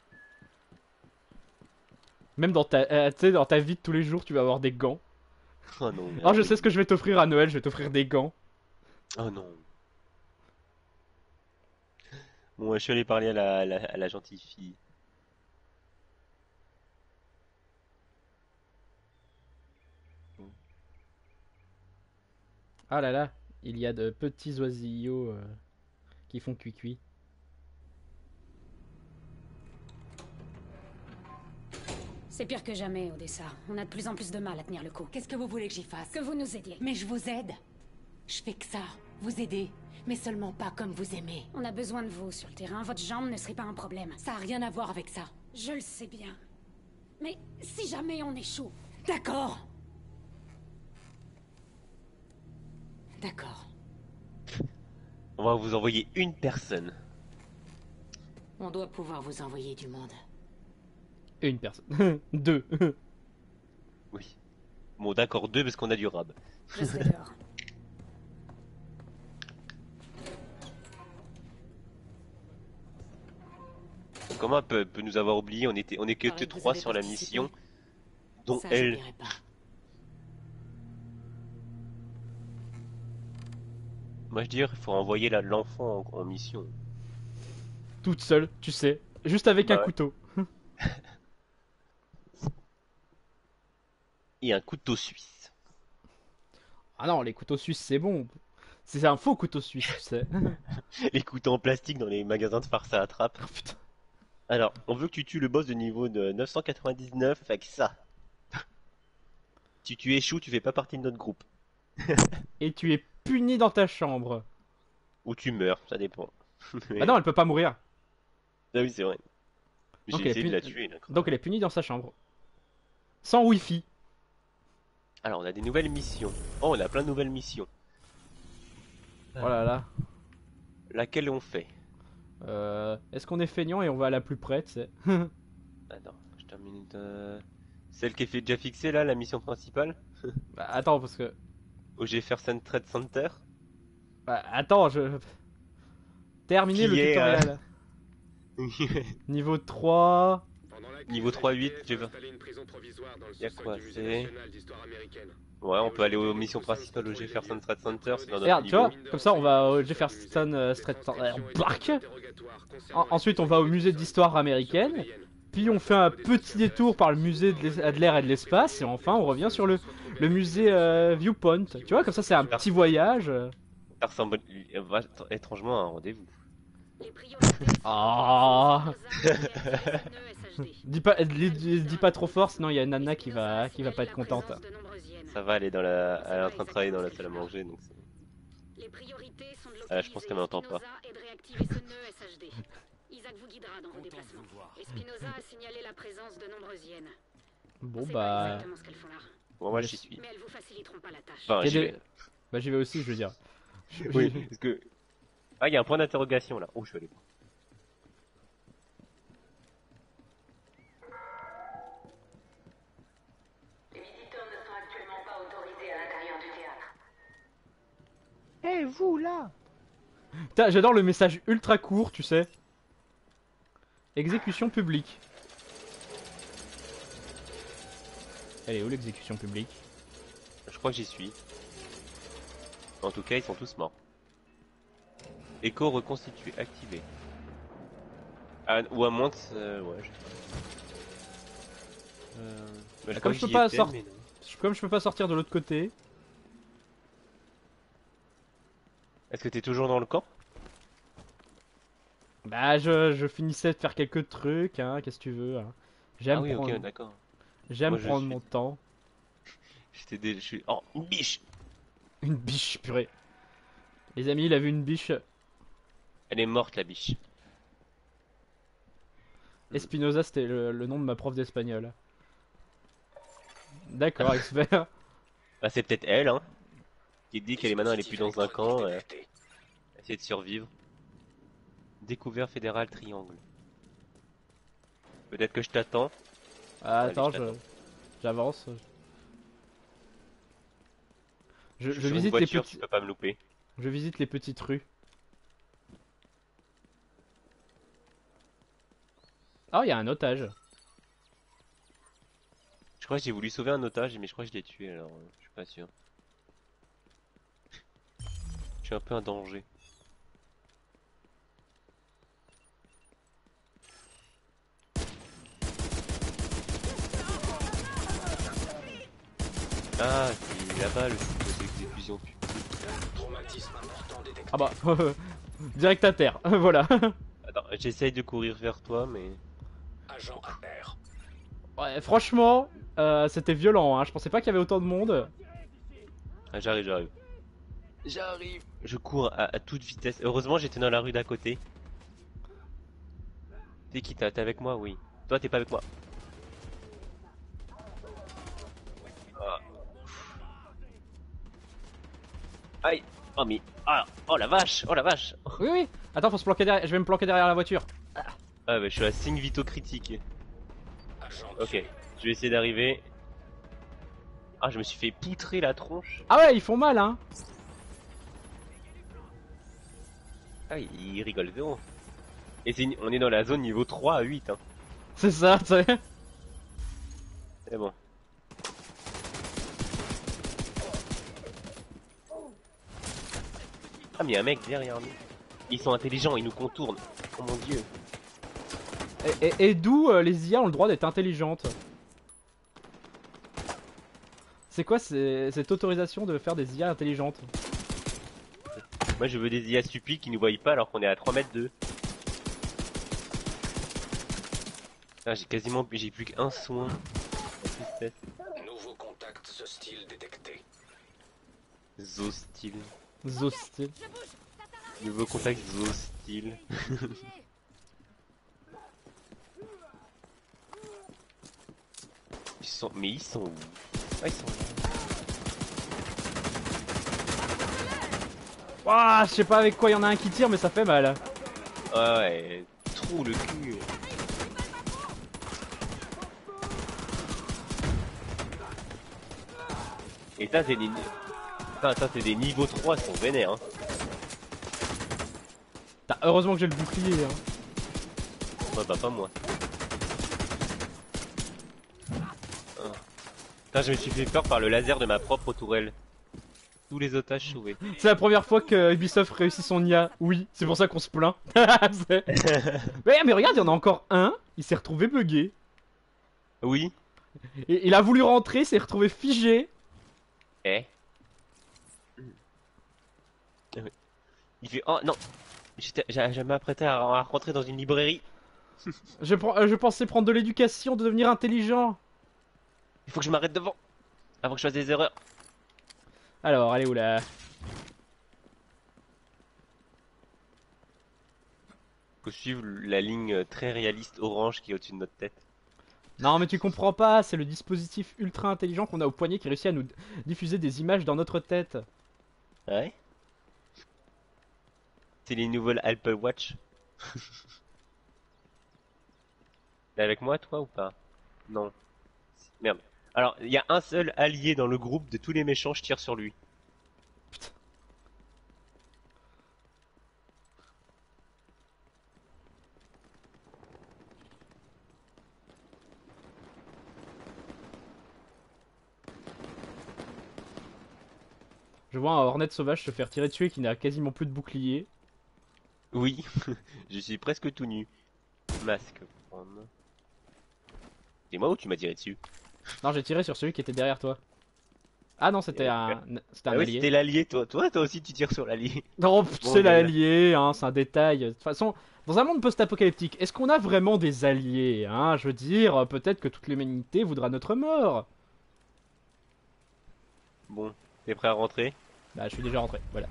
Même dans ta, tu sais, dans ta vie de tous les jours, tu vas avoir des gants. Oh non. Oh, je sais ce que je vais t'offrir à Noël, je vais t'offrir des gants. Oh non. Bon, je suis allé parler à la gentille fille. Ah là là, il y a de petits oisillons qui font cuit-cuit. C'est pire que jamais, Odessa. On a de plus en plus de mal à tenir le coup. Qu'est-ce que vous voulez que j'y fasse? Que vous nous aidiez. Mais je vous aide. Je fais que ça, vous aider. Mais seulement pas comme vous aimez. On a besoin de vous sur le terrain. Votre jambe ne serait pas un problème. Ça a rien à voir avec ça. Je le sais bien. Mais si jamais on échoue, D'accord. D'accord. On va vous envoyer une personne. On doit pouvoir vous envoyer du monde. Une personne. Deux. Oui. Bon, d'accord, deux parce qu'on a du rab. je serai dehors. Comment elle peut nous avoir oublié? On est que Pareil que vous trois avez sur la participé. mission, dont Ça, elle. j'oublierai pas. Moi je dirais, il faut envoyer l'enfant en mission. Toute seule, tu sais. Juste avec un Bah ouais. couteau. Et un couteau suisse. Ah non, les couteaux suisses, c'est bon. C'est un faux couteau suisse, tu sais. Les couteaux en plastique dans les magasins de farce à attrape. Oh, putain. Alors, on veut que tu tues le boss de niveau de 999 avec ça. Si tu échoues, tu fais pas partie de notre groupe. Et tu es puni dans ta chambre. Ou tu meurs, ça dépend. Ah non, elle peut pas mourir. Ah oui, c'est vrai. Donc J'ai elle est essayé de la puni- tuer. Là. Donc elle est punie dans sa chambre. Sans wifi. Alors, on a des nouvelles missions. Oh, on a plein de nouvelles missions. Oh là là. Laquelle on fait? Est-ce qu'on est feignant et on va à la plus près, tu sais? Attends, je termine. Celle qui est déjà fixée là, la mission principale? Bah, attends, parce que... Au Jefferson Trade Center? Bah, attends, je... Terminer Qui le est, tutoriel. Niveau 3... Pendant la Niveau 3-8, je veux. Y'a quoi, c'est... Ouais, on peut aller aux missions principales au Jefferson Trade Center, c'est dans notre Regarde, tu vois, niveau. comme ça on va au Jefferson Street Park. Ensuite on va au musée d'histoire américaine. Puis on fait un petit détour par le musée de l'air et de l'espace. Et enfin on revient sur le musée Viewpoint. Tu vois, comme ça c'est un petit voyage. Ça ressemble étrangement à un rendez-vous. Ah. Dis pas trop fort, sinon il y a Nana qui va pas être contente. Ça va, elle est en train de travailler dans la salle à manger, donc ah, je pense qu'elle m'entend pas. Bon bah... Bon, moi j'y suis. Enfin, bah j'y vais aussi, je veux dire. Oui, parce que... Ah, il y a un point d'interrogation là. Oh, je suis allé voir. Les visiteurs ne sont actuellement pas autorisés à l'intérieur du théâtre. Eh, vous là! Putain, j'adore le message ultra court, tu sais. Exécution publique. Elle est où l'exécution publique? Je crois que j'y suis. En tout cas, ils sont tous morts. Écho reconstitué, activé. Ah, ou à moins que... ouais, je sais pas. Comme je peux pas sortir... Comme je peux pas sortir de l'autre côté... Est-ce que t'es toujours dans le camp? Bah je finissais de faire quelques trucs, hein, qu'est-ce que tu veux. Hein. J'aime prendre... ok, d'accord. J'aime prendre mon temps. Je suis... Oh, une biche! Une biche, purée. Les amis, il a vu une biche. Elle est morte, la biche. Espinosa, c'était le nom de ma prof d'espagnol. D'accord, expert. Bah, c'est peut-être elle, hein. Qui dit qu'elle est maintenant, elle est plus dans un camp. Essayer de survivre. Découvert fédéral triangle. Peut-être que je t'attends. Ah, attends, j'avance. Je visite les petits... Tu peux pas me louper. Je visite les petites rues. Ah, il y a un otage. Je crois que j'ai voulu sauver un otage, mais je crois que je l'ai tué, alors je suis pas sûr. Je suis un peu un danger. Ah, c'est là-bas le site d'exécution publique. Ah bah, direct à terre, voilà. Attends, j'essaye de courir vers toi, mais... Agent AR. Ouais, franchement, c'était violent, hein. Je pensais pas qu'il y avait autant de monde. Ah, j'arrive. Je cours à toute vitesse. Heureusement, j'étais dans la rue d'à côté. T'es qui? T'es avec moi? Oui. Toi, t'es pas avec moi. Ah. Aïe. Oh mais... Ah. Oh la vache. Oui, oui. Attends, faut se planquer derrière. Je vais me planquer derrière la voiture. Ah bah je suis à 5 vitaux critiques. Ok. Je vais essayer d'arriver. Ah, je me suis fait poutrer la tronche. Ah ouais, ils font mal, hein. Ah, il rigole zéro. Et on est dans la zone niveau 3 à 8, hein. C'est ça, tu sais. C'est bon. Ah, mais il y a un mec derrière nous. Ils sont intelligents, ils nous contournent. Oh mon dieu. Et d'où les IA ont le droit d'être intelligentes? C'est quoi cette autorisation de faire des IA intelligentes? Moi je veux des IA stupides qui nous voient pas alors qu'on est à 3 mètres d'eux. Ah, j'ai plus qu'un soin. Nouveau contact hostile détecté. Zostile. Nouveau contact Zostile. Mais ils sont où? Ah, ils sont là. Ouah, je sais pas avec quoi il y en a un qui tire, mais ça fait mal. Ouais, trou le cul. Et ça c'est des... Ça c'est des niveaux 3, ils sont vénères, hein. Heureusement que j'ai le bouclier, hein. Ouais, bah pas moi. Putain, je me suis fait peur par le laser de ma propre tourelle. Tous les otages sauvés. C'est la première fois que Ubisoft réussit son IA. Oui, c'est pour ça qu'on se plaint. Mais regarde, il y en a encore un. Il s'est retrouvé bugué. Oui. Et il a voulu rentrer, s'est retrouvé figé. Eh. Il fait oh non. Je m'apprêtais à rentrer dans une librairie. Je pensais prendre de l'éducation, de devenir intelligent. Il faut que je m'arrête devant. Avant que je fasse des erreurs. Alors, allez où là? Faut suivre la ligne très réaliste orange qui est au-dessus de notre tête. Non mais tu comprends pas, c'est le dispositif ultra intelligent qu'on a au poignet qui réussit à nous diffuser des images dans notre tête. Ouais. C'est les nouvelles Apple Watch. T'es avec moi toi ou pas? Non. Merde. Alors, il y a un seul allié dans le groupe de tous les méchants, je tire sur lui. Putain. Je vois un Hornet sauvage se faire tirer dessus et qui n'a quasiment plus de bouclier. Oui, je suis presque tout nu. Masque. Prendre. C'est moi ou tu m'as tiré dessus? Non, j'ai tiré sur celui qui était derrière toi. Ah non, c'était un Ah oui, allié. c'était l'allié, toi aussi tu tires sur l'allié. Non, Bon, c'est ben, l'allié, hein, c'est un détail. De toute façon, dans un monde post-apocalyptique, est-ce qu'on a vraiment des alliés, hein? Je veux dire, peut-être que toute l'humanité voudra notre mort. Bon, t'es prêt à rentrer? Bah, je suis déjà rentré, voilà.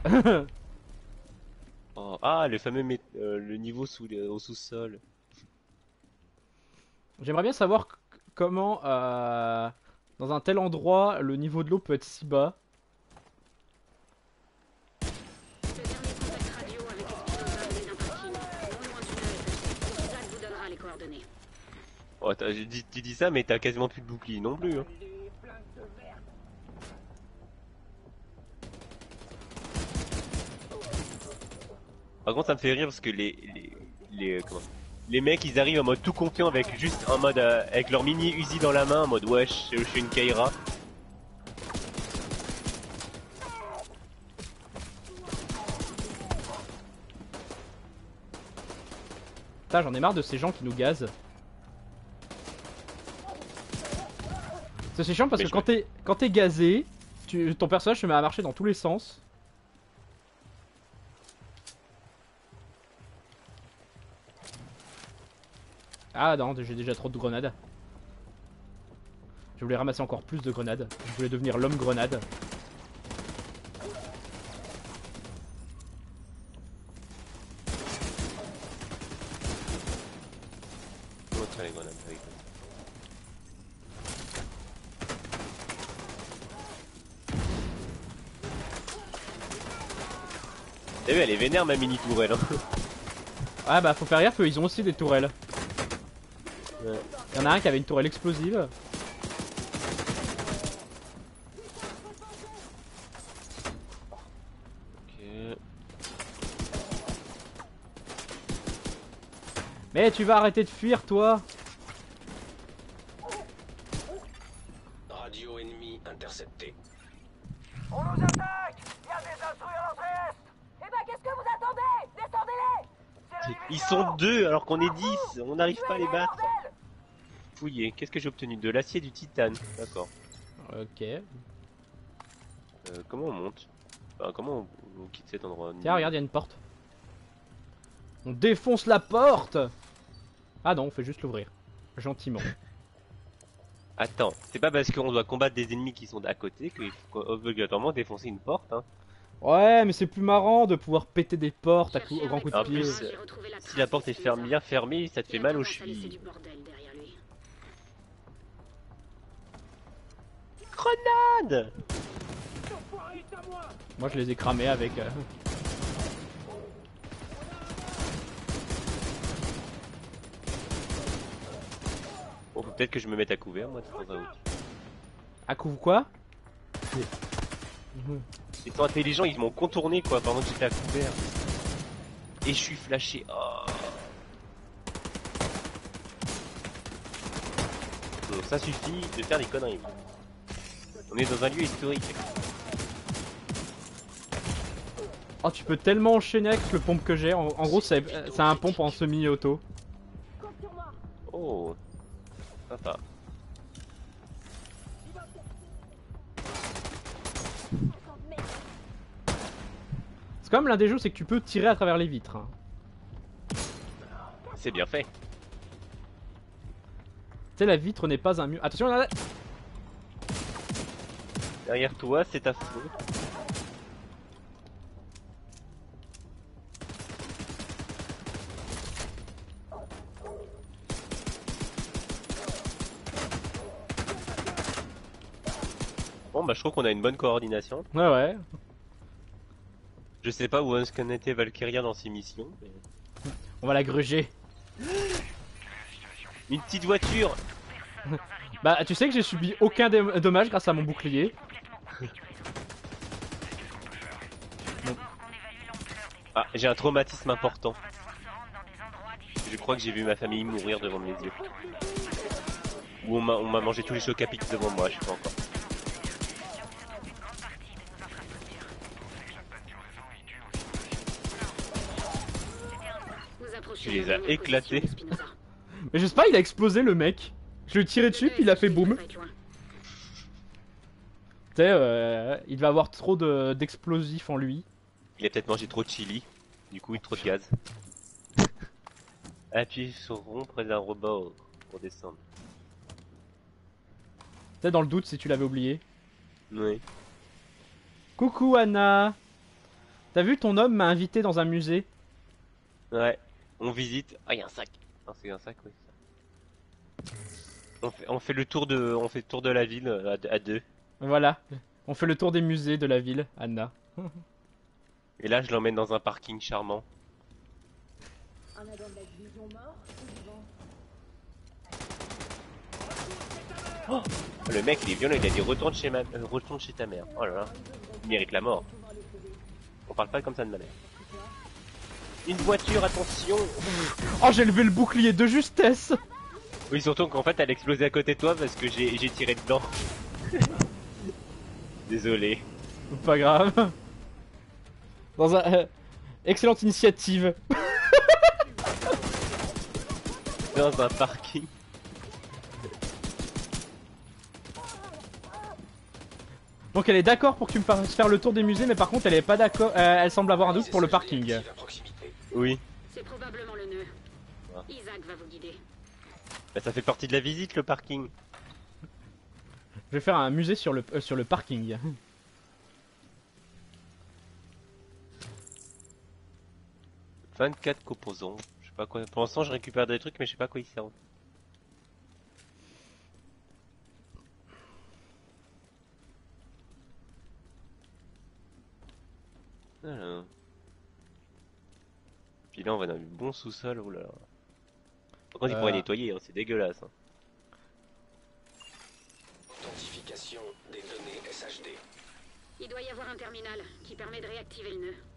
Oh, ah, le fameux le niveau au sous-sol. J'aimerais bien savoir comment, dans un tel endroit, le niveau de l'eau peut être si bas. Le dernier contact radio avec Espinosa venait d'un parking, non loin du navette. Zach vous donnera les coordonnées. Oh, tu dis ça, mais t'as quasiment plus de bouclier non plus. Hein. Par contre, ça me fait rire parce que les mecs ils arrivent en mode tout confiant avec juste en mode avec leur mini Uzi dans la main en mode ouais je suis une Kaira. Putain, j'en ai marre de ces gens qui nous gazent. C'est chiant parce que quand t'es gazé, ton personnage se met à marcher dans tous les sens. Ah non, j'ai déjà trop de grenades. Je voulais ramasser encore plus de grenades. Je voulais devenir l'homme grenade. Montre les grenades avec toi. T'as vu, elle est vénère ma mini tourelle. Hein. Ah bah faut faire gaffe, ils ont aussi des tourelles. Ouais. Il y en a un qui avait une tourelle explosive. Ok. Mais tu vas arrêter de fuir toi. Radio ennemi intercepté. On nous attaque! Il y a des intrus à l'entrée est! Eh ben, qu'est-ce que vous attendez? Descendez-les! Ils sont deux alors qu'on est 10, on n'arrive pas à les battre. Fouillé, qu'est-ce que j'ai obtenu? De l'acier du titane, d'accord. Ok. Comment on monte? Enfin, comment on quitte cet endroit? Tiens, regarde, il y a une porte. On défonce la porte. Ah non, on fait juste l'ouvrir. Gentiment. Attends, c'est pas parce qu'on doit combattre des ennemis qui sont à côté qu'il faut obligatoirement défoncer une porte, hein. Ouais, mais c'est plus marrant de pouvoir péter des portes au grand coup de En pied. plus, si la porte est bien fermée, ça te fait mal aux chevilles. Grenade! Moi je les ai cramés avec... Bon, faut peut-être que je me mette à couvert, moi, de temps à autre. À coup quoi? Ils sont intelligents, ils m'ont contourné, quoi, pendant que j'étais à couvert. Et je suis flashé. Oh. Bon, ça suffit de faire des conneries. On est dans un lieu historique. Oh, tu peux tellement enchaîner avec le pompe que j'ai. En gros, c'est un pompe en semi-auto. Oh, sympa. C'est quand même l'un des jeux, c'est que tu peux tirer à travers les vitres. Hein. C'est bien fait. Tu sais, la vitre n'est pas un mur. Attention, là. Derrière toi, c'est ta faute. Bon bah je trouve qu'on a une bonne coordination. Ouais, ouais. Je sais pas où est-ce qu'en était Valkyria dans ses missions. Mais... On va la gruger. Une petite voiture. Bah, tu sais que j'ai subi aucun dommage grâce à mon bouclier. Bon. Ah, j'ai un traumatisme important. Je crois que j'ai vu ma famille mourir devant mes yeux. Ou on m'a mangé tous les chocs à pic devant moi, je sais pas encore. Tu les as éclatés. Mais je sais pas, il a explosé le mec. Je lui ai tiré dessus, puis il a fait boum. Tu sais, il va avoir trop d'explosifs en lui. Il a peut-être mangé trop de chili, du coup il a trop de gaz. Appuyez sur rond près d'un rebord pour descendre. Tu sais, dans le doute si tu l'avais oublié. Oui. Coucou Anna. T'as vu, ton homme m'a invité dans un musée. Ouais, on visite. Ah, il y a un sac. Non, c'est un sac, oui. On fait le tour de la ville à deux. Voilà, on fait le tour des musées de la ville, Anna. Et là, je l'emmène dans un parking charmant. Oh, le mec, il est violent, il a dit retourne chez ta mère. Oh là là, il mérite la mort. On parle pas comme ça de ma mère. Une voiture, attention. Oh, j'ai levé le bouclier de justesse. Oui, surtout qu'en fait, elle a explosé à côté de toi parce que j'ai tiré dedans. Désolé. Pas grave. Dans un... excellente initiative. Dans un parking. Donc elle est d'accord pour que tu me fasses faire le tour des musées, mais par contre elle est pas d'accord. Elle semble avoir un doute pour le parking. Oui. C'est probablement le nœud. Isaac va vous guider. Bah, ça fait partie de la visite, le parking. Je vais faire un musée sur le parking. « 24 composants. Je sais pas quoi. Pour l'instant, je récupère des trucs, mais je sais pas à quoi ils servent. Alors. Puis là, on va dans du bon sous-sol. Oh là là. Par contre, il pourrait nettoyer, hein, c'est dégueulasse. Hein. Authentification des données SHD. Il doit y avoir un terminal qui permet de réactiver le nœud.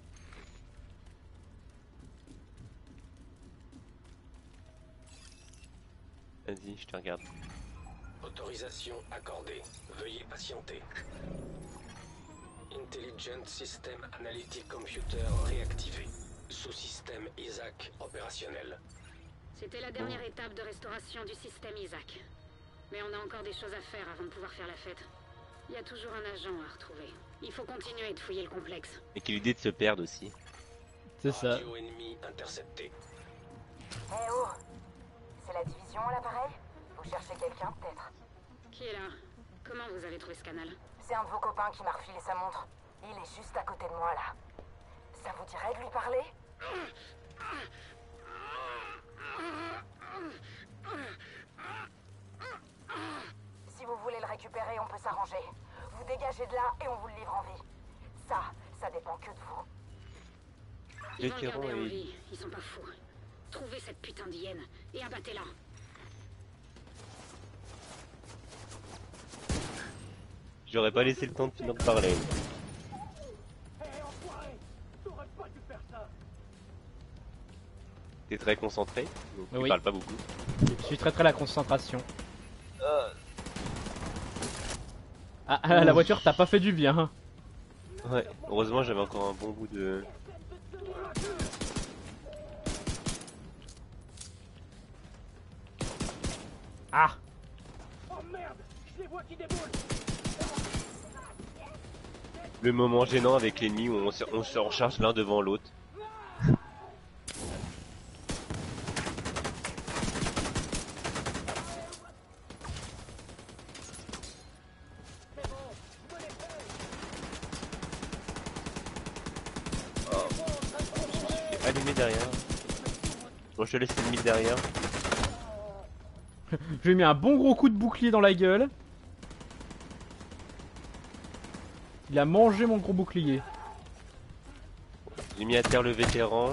Vas-y, je te regarde. Autorisation accordée. Veuillez patienter. Intelligent System Analytic Computer réactivé. Sous-système Isaac opérationnel. C'était la dernière étape de restauration du système Isaac. Mais on a encore des choses à faire avant de pouvoir faire la fête. Il y a toujours un agent à retrouver. Il faut continuer de fouiller le complexe. Et quelle idée de se perdre aussi. C'est ça. Radio ennemi intercepté. Eh oh, c'est la division à l'appareil? Vous cherchez quelqu'un peut-être? Qui est là? Comment vous avez trouvé ce canal? C'est un de vos copains qui m'a refilé sa montre. Il est juste à côté de moi là. Ça vous dirait de lui parler? Si vous voulez le récupérer, on peut s'arranger. Vous dégagez de là et on vous le livre en vie. Ça dépend que de vous. Ils vont le garder en vie, ils sont pas fous. Trouvez cette putain d'hyène et abattez-la. J'aurais pas laissé le temps de finir de parler. T'es très concentré, donc tu parles pas beaucoup. Je suis très la concentration. Ah, la voiture t'a pas fait du bien. Ouais, heureusement j'avais encore un bon bout de... Ah. Le moment gênant avec l'ennemi où on se recharge l'un devant l'autre. Allumé derrière. Bon, je te laisse l'ennemi derrière. Je lui ai mis un bon gros coup de bouclier dans la gueule. Il a mangé mon gros bouclier. J'ai mis à terre le vétéran.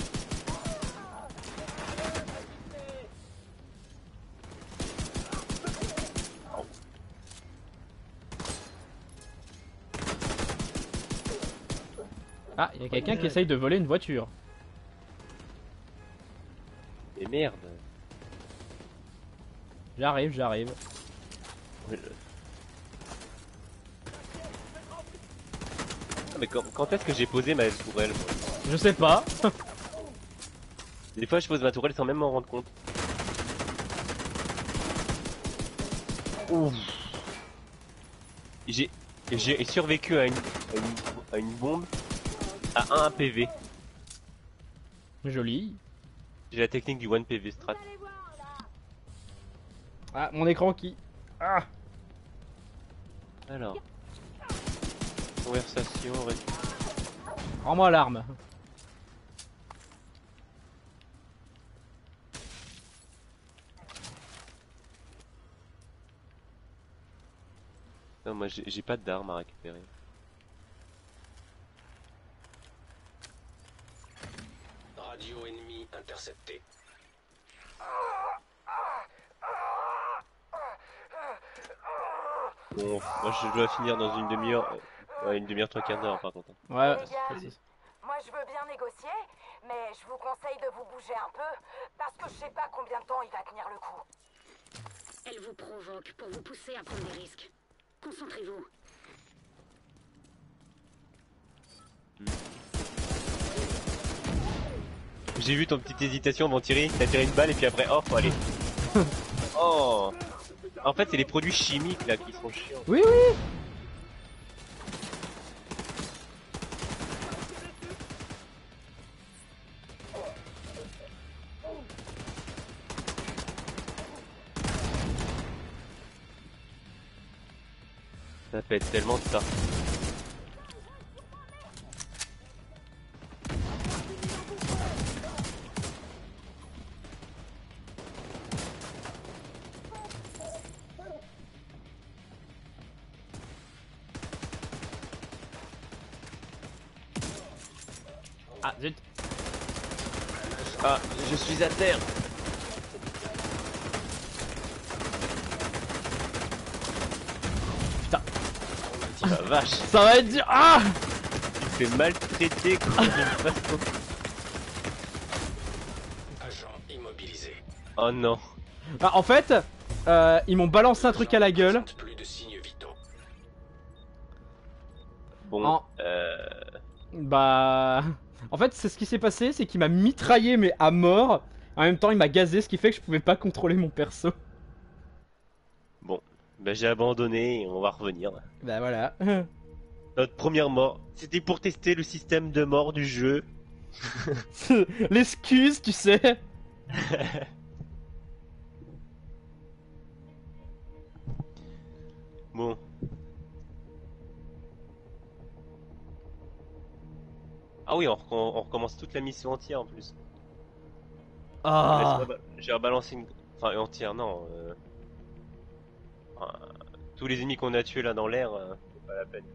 Ah, il y a quelqu'un qui essaye de voler une voiture. Et merde. J'arrive. Ah, mais quand est-ce que j'ai posé ma tourelle moi? Je sais pas. Des fois je pose ma tourelle sans même m'en rendre compte. Ouf. J'ai survécu à une bombe à 1 PV. Joli. J'ai la technique du 1 PV strat. Ah, mon écran qui... Ah. Alors. Conversation, Rends-moi l'arme. Non, moi j'ai pas d'armes à récupérer. Radio ennemi intercepté. Bon, moi je dois finir dans une demi-heure. Ouais, une demi-heure, 3/4 d'heure par contre. Ouais, Les gars, moi je veux bien négocier, mais je vous conseille de vous bouger un peu, parce que je sais pas combien de temps il va tenir le coup. Elle vous provoque pour vous pousser à prendre des risques. Concentrez-vous. J'ai vu ton petite hésitation avant de tirer, t'as tiré une balle et puis après, oh, faut aller. Oh. En fait, c'est les produits chimiques là qui sont chiants. Oui. Ça pète tellement de ça. Ah, zut. Ah, je suis à terre. Putain. Oh la vache. Ça va être dur. Ah. Tu te fais maltraiter comme une façon. Agent immobilisé. Oh non. Bah, en fait, ils m'ont balancé un truc à la gueule. Plus de signes vitaux. Bon, Bah... En fait, c'est ce qui s'est passé, c'est qu'il m'a mitraillé mais à mort. En même temps, il m'a gazé, ce qui fait que je pouvais pas contrôler mon perso. Bon, bah j'ai abandonné et on va revenir. Bah voilà. Notre première mort, c'était pour tester le système de mort du jeu. L'excuse, tu sais. Bon. Ah oui, on recommence toute la mission entière en plus. Ah. J'ai rebalancé une... Enfin, entière, non. Tous les ennemis qu'on a tués là dans l'air, c'est pas la peine.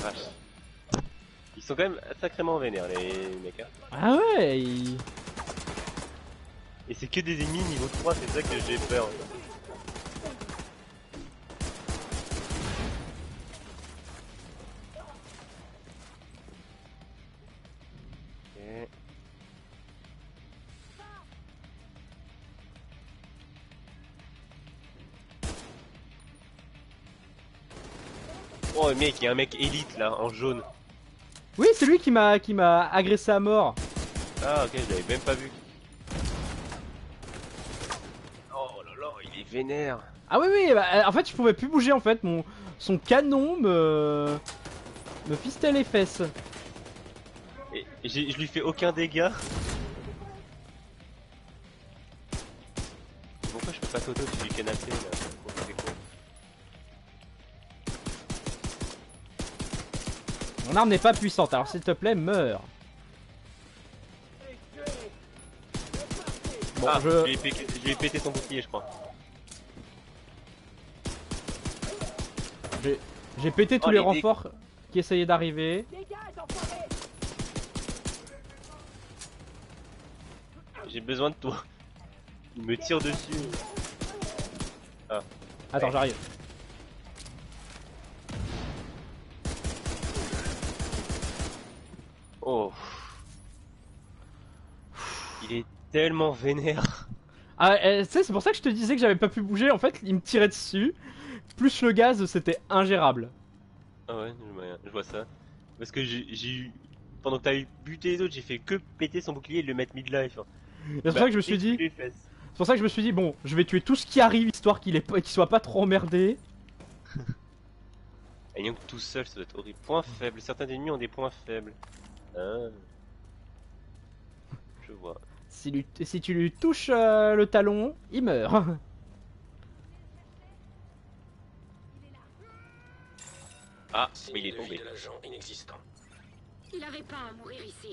Ils sont quand même sacrément vénères les mecs. Hein. Ah ouais. Et c'est que des ennemis niveau 3, c'est ça que j'ai peur. Ok. Oh mec, il y a un mec élite là, en jaune. Oui, c'est lui qui m'a agressé à mort. Ah ok, je l'avais même pas vu. Oh là là, il est vénère. Ah oui, oui, bah, en fait, je pouvais plus bouger en fait. Son canon me fistait les fesses. Et je lui fais aucun dégât. Pourquoi je peux pas t'auto dessus du canapé là? C'est con. Mon arme n'est pas puissante, alors s'il te plaît, meurs. Bon, Ah, je lui ai pété son bouclier, je crois. J'ai pété tous les renforts qui essayaient d'arriver. J'ai besoin de toi. Il me tire dessus. Ah. Attends, ouais. J'arrive. Oh. Il est tellement vénère. Ah, tu sais, c'est pour ça que je te disais que j'avais pas pu bouger. En fait, il me tirait dessus. Plus le gaz, c'était ingérable. Ah ouais, je vois ça. Parce que j'ai eu... Pendant que t'as eu buté les autres, j'ai fait que péter son bouclier et le mettre mid-life. C'est pour ça que je me suis dit... C'est pour ça que je me suis dit, bon, je vais tuer tout ce qui arrive, histoire qu'il soit pas trop emmerdé. Et donc tout seul, ça doit être horrible. Point faible, certains ennemis ont des points faibles. Ah. Je vois. Si tu lui touches le talon, il meurt. Ah, mais il est tombé. Il avait pas à mourir ici.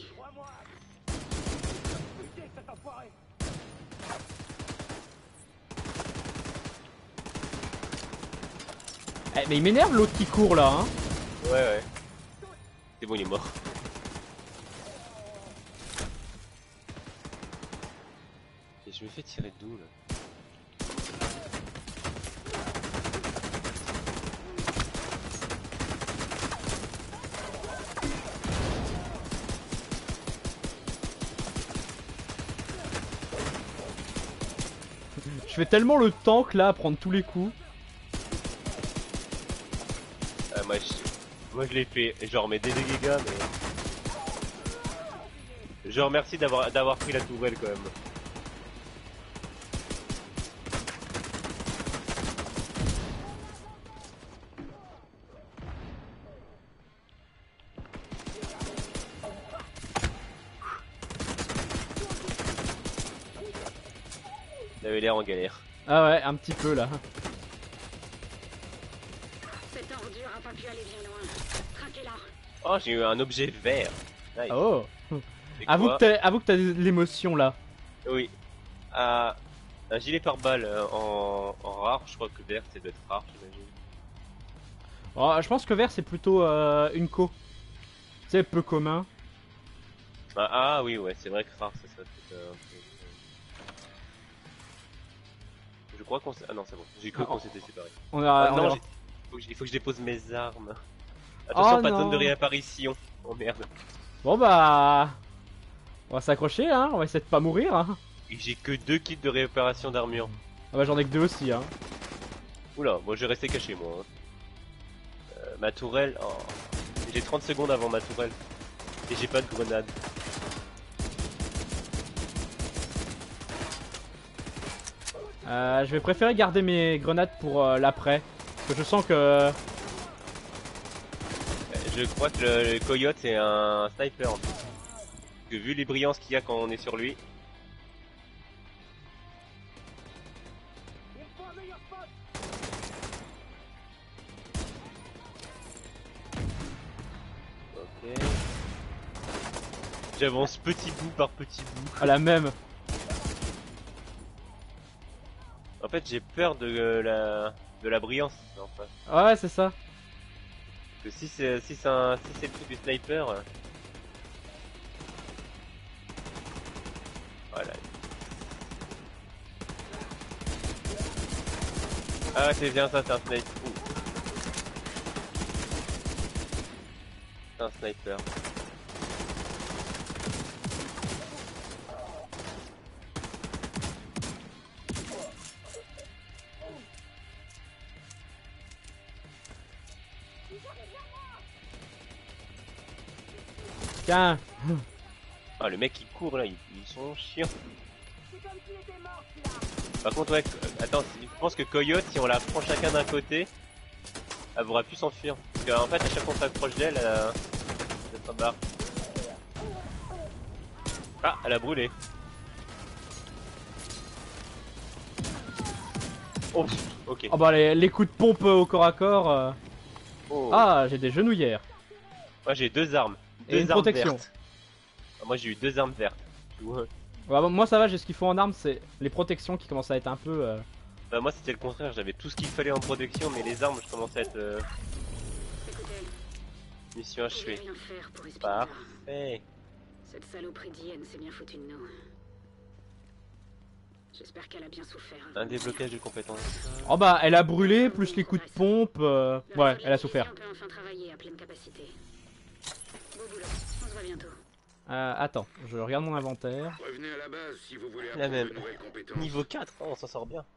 Eh, mais il m'énerve l'autre qui court là, hein. Ouais. C'est bon, il est mort. Et je me fais tirer d'où là? Je fais tellement le tank là à prendre tous les coups. Moi je l'ai fait, genre mais des dégâts mais... Je remercie d'avoir pris la tourelle quand même. Il avait l'air en galère. Ah ouais, un petit peu là. Cette ordure a pas pu aller bien loin. Traquez-la. Oh, j'ai eu un objet vert. Nice. Oh. C'est Avoue quoi que t'as de l'émotion là. Oui. Un gilet pare-balles en rare, je crois que vert c'est d'être rare, j'imagine. Oh, je pense que vert c'est plutôt une co. C'est peu commun. Ah oui, ouais, c'est vrai que rare ça peut être un peu... Je crois qu'on s'est... Ah non, c'est bon, j'ai cru qu'on s'était séparés. Il faut que je dépose mes armes. Attention, pas de zone de réapparition. Oh merde. Bon bah... On va s'accrocher hein, on va essayer de pas mourir hein. Et j'ai que 2 kits de réparation d'armure. Ah bah j'en ai que 2 aussi hein. Oula, moi je vais rester caché moi. Ma tourelle... Oh. J'ai 30 secondes avant ma tourelle. Et j'ai pas de grenade. Je vais préférer garder mes grenades pour l'après. Parce que je sens que... Je crois que le coyote c'est un sniper en fait. Parce que vu les brillances qu'il y a quand on est sur lui... Ok... J'avance petit bout par petit bout. À la même. En fait j'ai peur de la brillance en fait. Ouais c'est ça. Parce que si c'est le truc du sniper... Voilà. Ah, c'est bien ça, c'est un sniper. C'est un sniper. Tiens. Ah, le mec qui court là, ils sont chiants. Par contre, ouais, attends, je pense que Coyote, si on la prend chacun d'un côté, elle pourra plus s'enfuir. Parce qu'en fait, à chaque fois qu'on s'approche d'elle, elle se barre. Ah, elle a brûlé. Oh, ok. Oh bah les coups de pompe au corps à corps. Oh. Ah, j'ai des genouillères. Moi j'ai deux armes. Et une armes protection. vertes. Ah, moi j'ai eu deux armes vertes. Ouais. Ouais, bah, moi ça va, j'ai ce qu'il faut en armes, c'est les protections qui commencent à être un peu... Bah, moi c'était le contraire, j'avais tout ce qu'il fallait en protection, mais les armes je commençais à être... Mission achevée. Parfait. Cette saloperie d'Ian s'est bien foutue de nous. J'espère qu'elle a bien souffert. Un déblocage de compétences. Oh bah elle a brûlé, plus les coups de pompe... Ouais, elle a souffert. On peut enfin travailler à pleine capacité. Beau boulot, on se voit bientôt. Attends, je regarde mon inventaire. Revenez à la base si vous voulez La apprendre même. de nouvelles compétences. Niveau 4, oh, on s'en sort bien.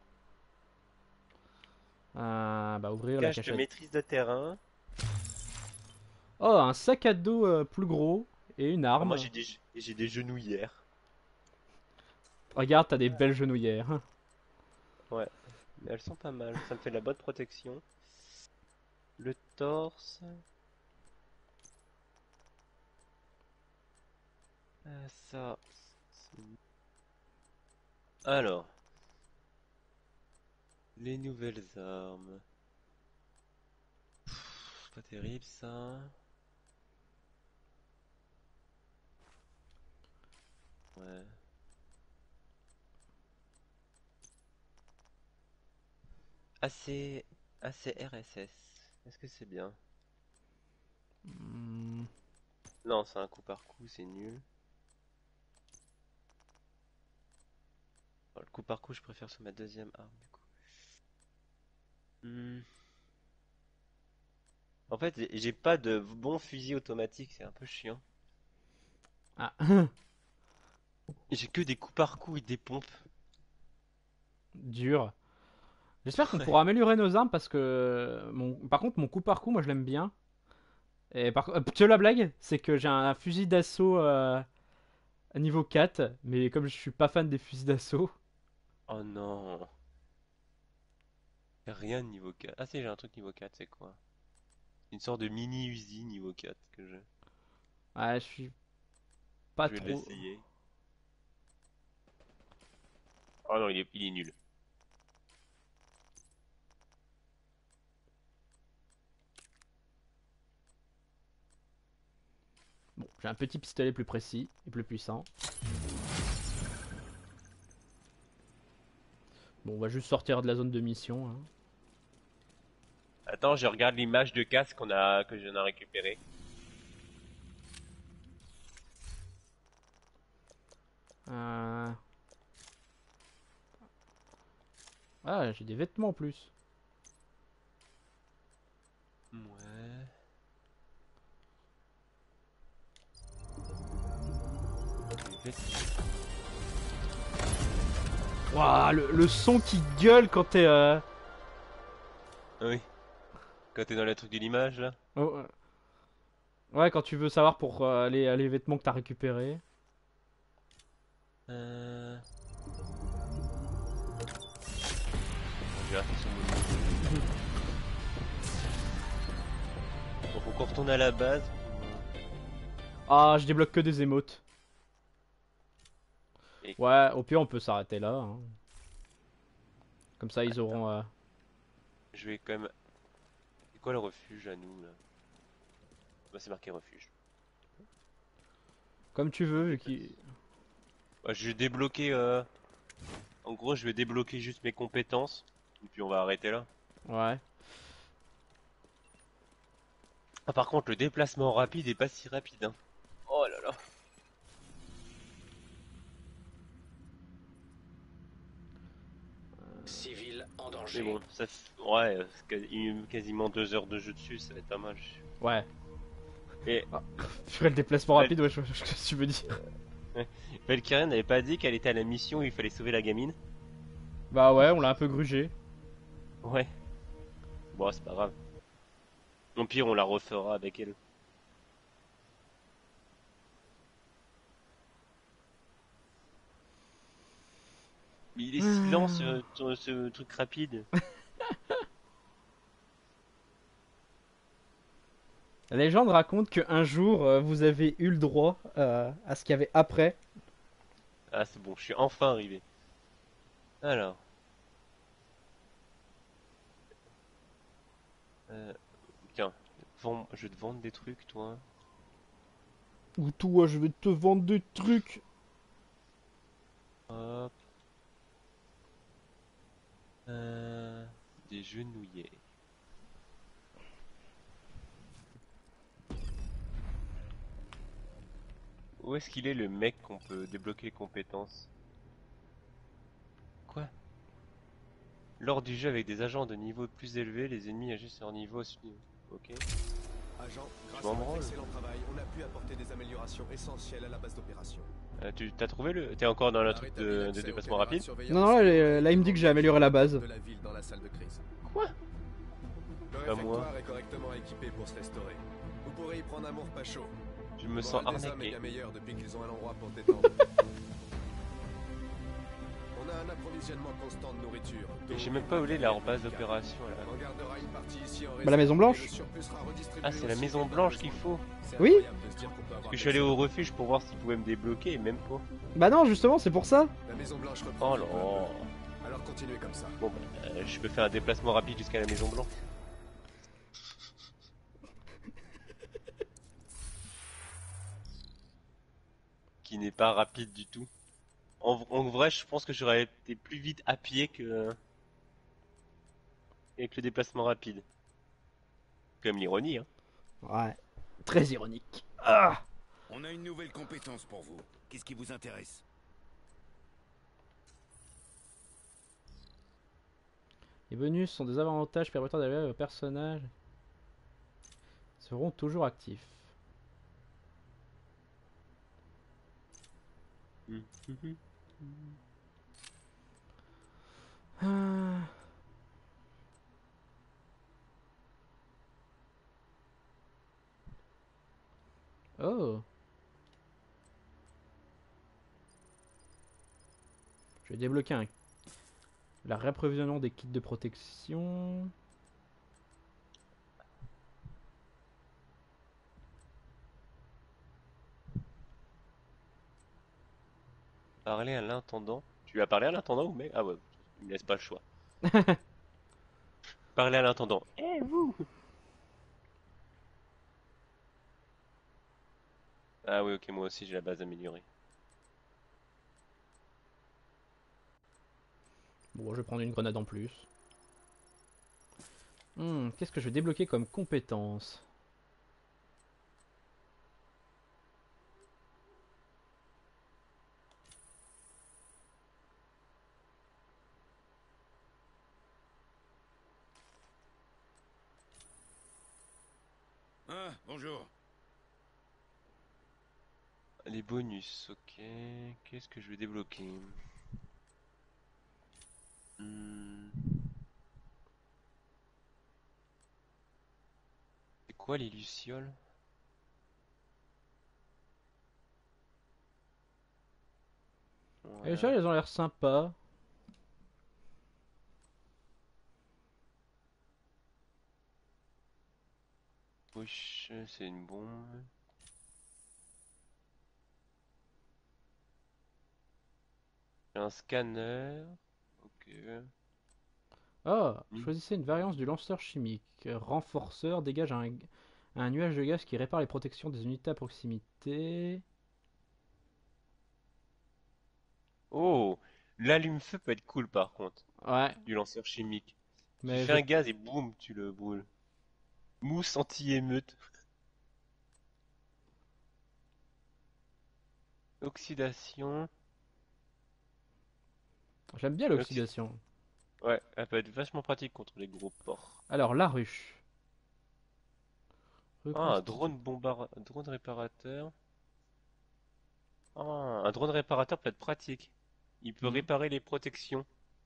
Bah ouvrir la Cache de cachette. maîtrise de terrain. Oh, un sac à dos plus gros et une arme. Moi j'ai des genouillères. Regarde, t'as des belles genouillères. Ouais, mais elles sont pas mal, ça me fait de la bonne protection. Le torse. Ça. Alors. Les nouvelles armes. C'est pas terrible ça. Ouais. ACRSS. Est-ce que c'est bien? Non, c'est un coup par coup, c'est nul. Le coup par coup, je préfère sur ma deuxième arme du coup. En fait, j'ai pas de bon fusil automatique, c'est un peu chiant. Ah. J'ai que des coups par coup et des pompes. Dur. J'espère qu'on pourra améliorer nos armes parce que... Par contre, mon coup par coup, moi je l'aime bien. Et tu vois la blague? C'est que j'ai un fusil d'assaut à niveau 4, mais comme je suis pas fan des fusils d'assaut... Oh non. Y'a rien de niveau 4. Ah si, j'ai un truc niveau 4, c'est quoi? Une sorte de mini Uzi niveau 4 que j'ai. Ouais, je suis pas Je vais trop... l'essayer. Oh non, il est nul. Bon, j'ai un petit pistolet plus précis et plus puissant. Bon, on va juste sortir de la zone de mission. Hein. Attends, je regarde l'image de casque que j'en ai récupéré. Ah, j'ai des vêtements en plus. Ouais. Waouh, le son qui gueule quand t'es... Oui. Quand t'es dans le truc de l'image là. Oh, ouais, quand tu veux savoir pour les vêtements que t'as récupérés. Bon, faut qu'on retourne à la base. Ah, je débloque que des émotes. Et... Ouais, au pire on peut s'arrêter là. Hein. Comme ça ils auront... Je vais quand même... C'est quoi le refuge à nous là? Bah c'est marqué refuge. Comme tu veux, vu qu'il... Ouais, je vais débloquer... En gros je vais débloquer juste mes compétences. Et puis on va arrêter là. Ouais. Ah par contre le déplacement rapide est pas si rapide hein. Oh là là. Civil civils en Mais danger. bon, ouais, quasiment 2 heures de jeu dessus, ça va être pas mal. Ouais. Et Je ferais le déplacement rapide, ouais, je sais ce que tu veux dire. Valkyrie n'avait pas dit qu'elle était à la mission où il fallait sauver la gamine? Bah ouais, on l'a un peu grugé. Ouais. Bon, c'est pas grave. Au pire, on la refera avec elle. Mais il est si lent ce truc rapide. La légende raconte qu'un jour, vous avez eu le droit à ce qu'il y avait après. Ah, c'est bon, je suis enfin arrivé. Alors. Tiens, je vais te vendre des trucs, toi. Ou toi, je vais te vendre des trucs. Hop. Des genouillers. Où est-ce qu'il est le mec qu'on peut débloquer les compétences? Quoi? Lors du jeu avec des agents de niveau plus élevé, les ennemis agissent sur leur niveau à ce niveau. Ok. Agent, grâce m'en à votre branle. excellent travail, on a pu apporter des améliorations essentielles à la base d'opération. Tu t'as trouvé le... T'es encore dans le truc de déplacement rapide? Non, là il me dit que j'ai amélioré la base. De la ville dans la salle de crise. Quoi? Le Pas moi. réfectoire est correctement équipé pour se restaurer. Vous pourrez y prendre un amour pas chaud. Je me Le sens moral des hommes est arnaqué. bien meilleur depuis qu'ils ont un endroit pour se détendre. On a un approvisionnement constant de nourriture. Et j'ai même pas où est leur base d'opération là. On gardera une partie ici en Bah la Maison Blanche. et le surplus sera redistribué Ah, c'est la aussi Maison vite Blanche dans qu'il le faut. C'est Oui. incroyable de se dire qu'on peut Parce avoir que je suis allé des- au refuge pour voir s'ils pouvaient me débloquer et même pas. Bah non, justement, c'est pour ça. La Maison Blanche reprend Oh vie là. peu à peu. Alors continuez comme ça. Bon bah, je peux faire un déplacement rapide jusqu'à la Maison Blanche. Qui n'est pas rapide du tout. En vrai, je pense que j'aurais été plus vite à pied que avec le déplacement rapide. Comme l'ironie, hein. Ouais, très ironique. Ah, On a une nouvelle compétence pour vous. Qu'est-ce qui vous intéresse? les bonus sont des avantages permettant d'améliorer le personnage. Seront toujours actifs. Ah. Oh. Je vais débloquer un... la réapprovisionnement des kits de protection. Parler à l'intendant. Tu lui as parlé à l'intendant ou mec? Ah ouais, il me laisse pas le choix. Parler à l'intendant. Eh vous! Ah oui, ok, moi aussi j'ai la base améliorée. Bon, je vais prendre une grenade en plus. Qu'est-ce que je vais débloquer comme compétence? Ah, bonjour. Les bonus, ok. Qu'est-ce que je vais débloquer? C'est quoi les lucioles? Et déjà, elles ont l'air sympas. Wesh, c'est une bombe. J'ai un scanner. Ok. Ah, choisissez une variance du lanceur chimique. Renforceur dégage un nuage de gaz qui répare les protections des unités à proximité. Oh, l'allume-feu peut être cool par contre. Ouais. Du lanceur chimique. Mais Tu fais un gaz et boum, tu le brûles. Mousse anti-émeute. Oxydation. J'aime bien l'oxydation. Ouais, elle peut être vachement pratique contre les gros porcs. Alors, la ruche. Ah, un drone réparateur. Ah, un drone réparateur peut être pratique. Il peut réparer les protections.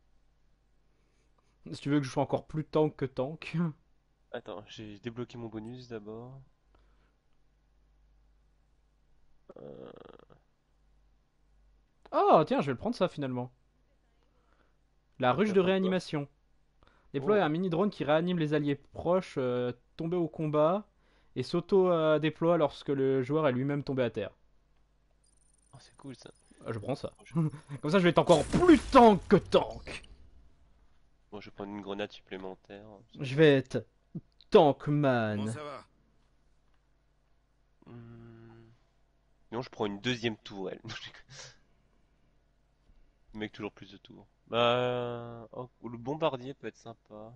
Si tu veux que je sois encore plus tank que tank. Attends, j'ai débloqué mon bonus d'abord. Oh, tiens, je vais le prendre ça finalement. La ruche de Pourquoi? réanimation. Déploie Oh. un mini-drone qui réanime les alliés proches tombés au combat et s'auto-déploie lorsque le joueur est lui-même tombé à terre. Oh, c'est cool ça. Ah, je prends ça. Comme ça, je vais être encore plus tank que tank. Bon, je vais prendre une grenade supplémentaire. Je vais être Tank Comment Man. ça va? Non, je prends une deuxième tourelle. Le mec, toujours plus de tours. Bah, oh, le bombardier peut être sympa.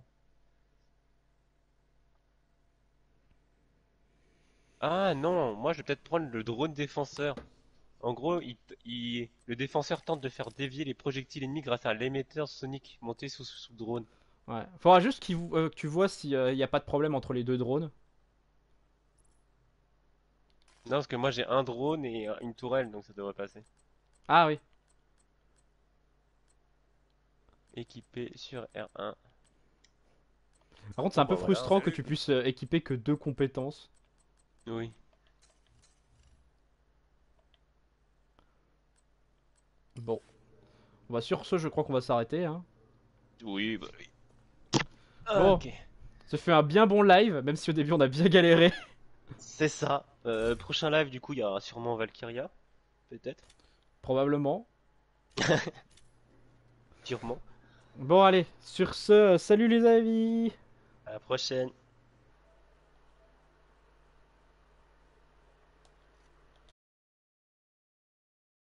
Ah non, moi je vais peut-être prendre le drone défenseur. En gros, le défenseur tente de faire dévier les projectiles ennemis grâce à l'émetteur sonique monté sous drone. Ouais. Faudra juste que tu vois s'il n'y a pas de problème entre les deux drones. Non, parce que moi j'ai un drone et une tourelle, donc ça devrait passer. Ah oui. Équipé sur R1. Par contre, c'est un peu Bon, bah, voilà. frustrant que tu puisses équiper que 2 compétences. Oui. Bon. Bah, sur ce, je crois qu'on va s'arrêter. Hein. Oui, bah oui. Bon. Ok. Ça fait un bien bon live, même si au début on a bien galéré. C'est ça. Prochain live, du coup, il y aura sûrement Valkyria. Peut-être. Probablement. Sûrement. Bon, allez. Sur ce, salut les amis. À la prochaine.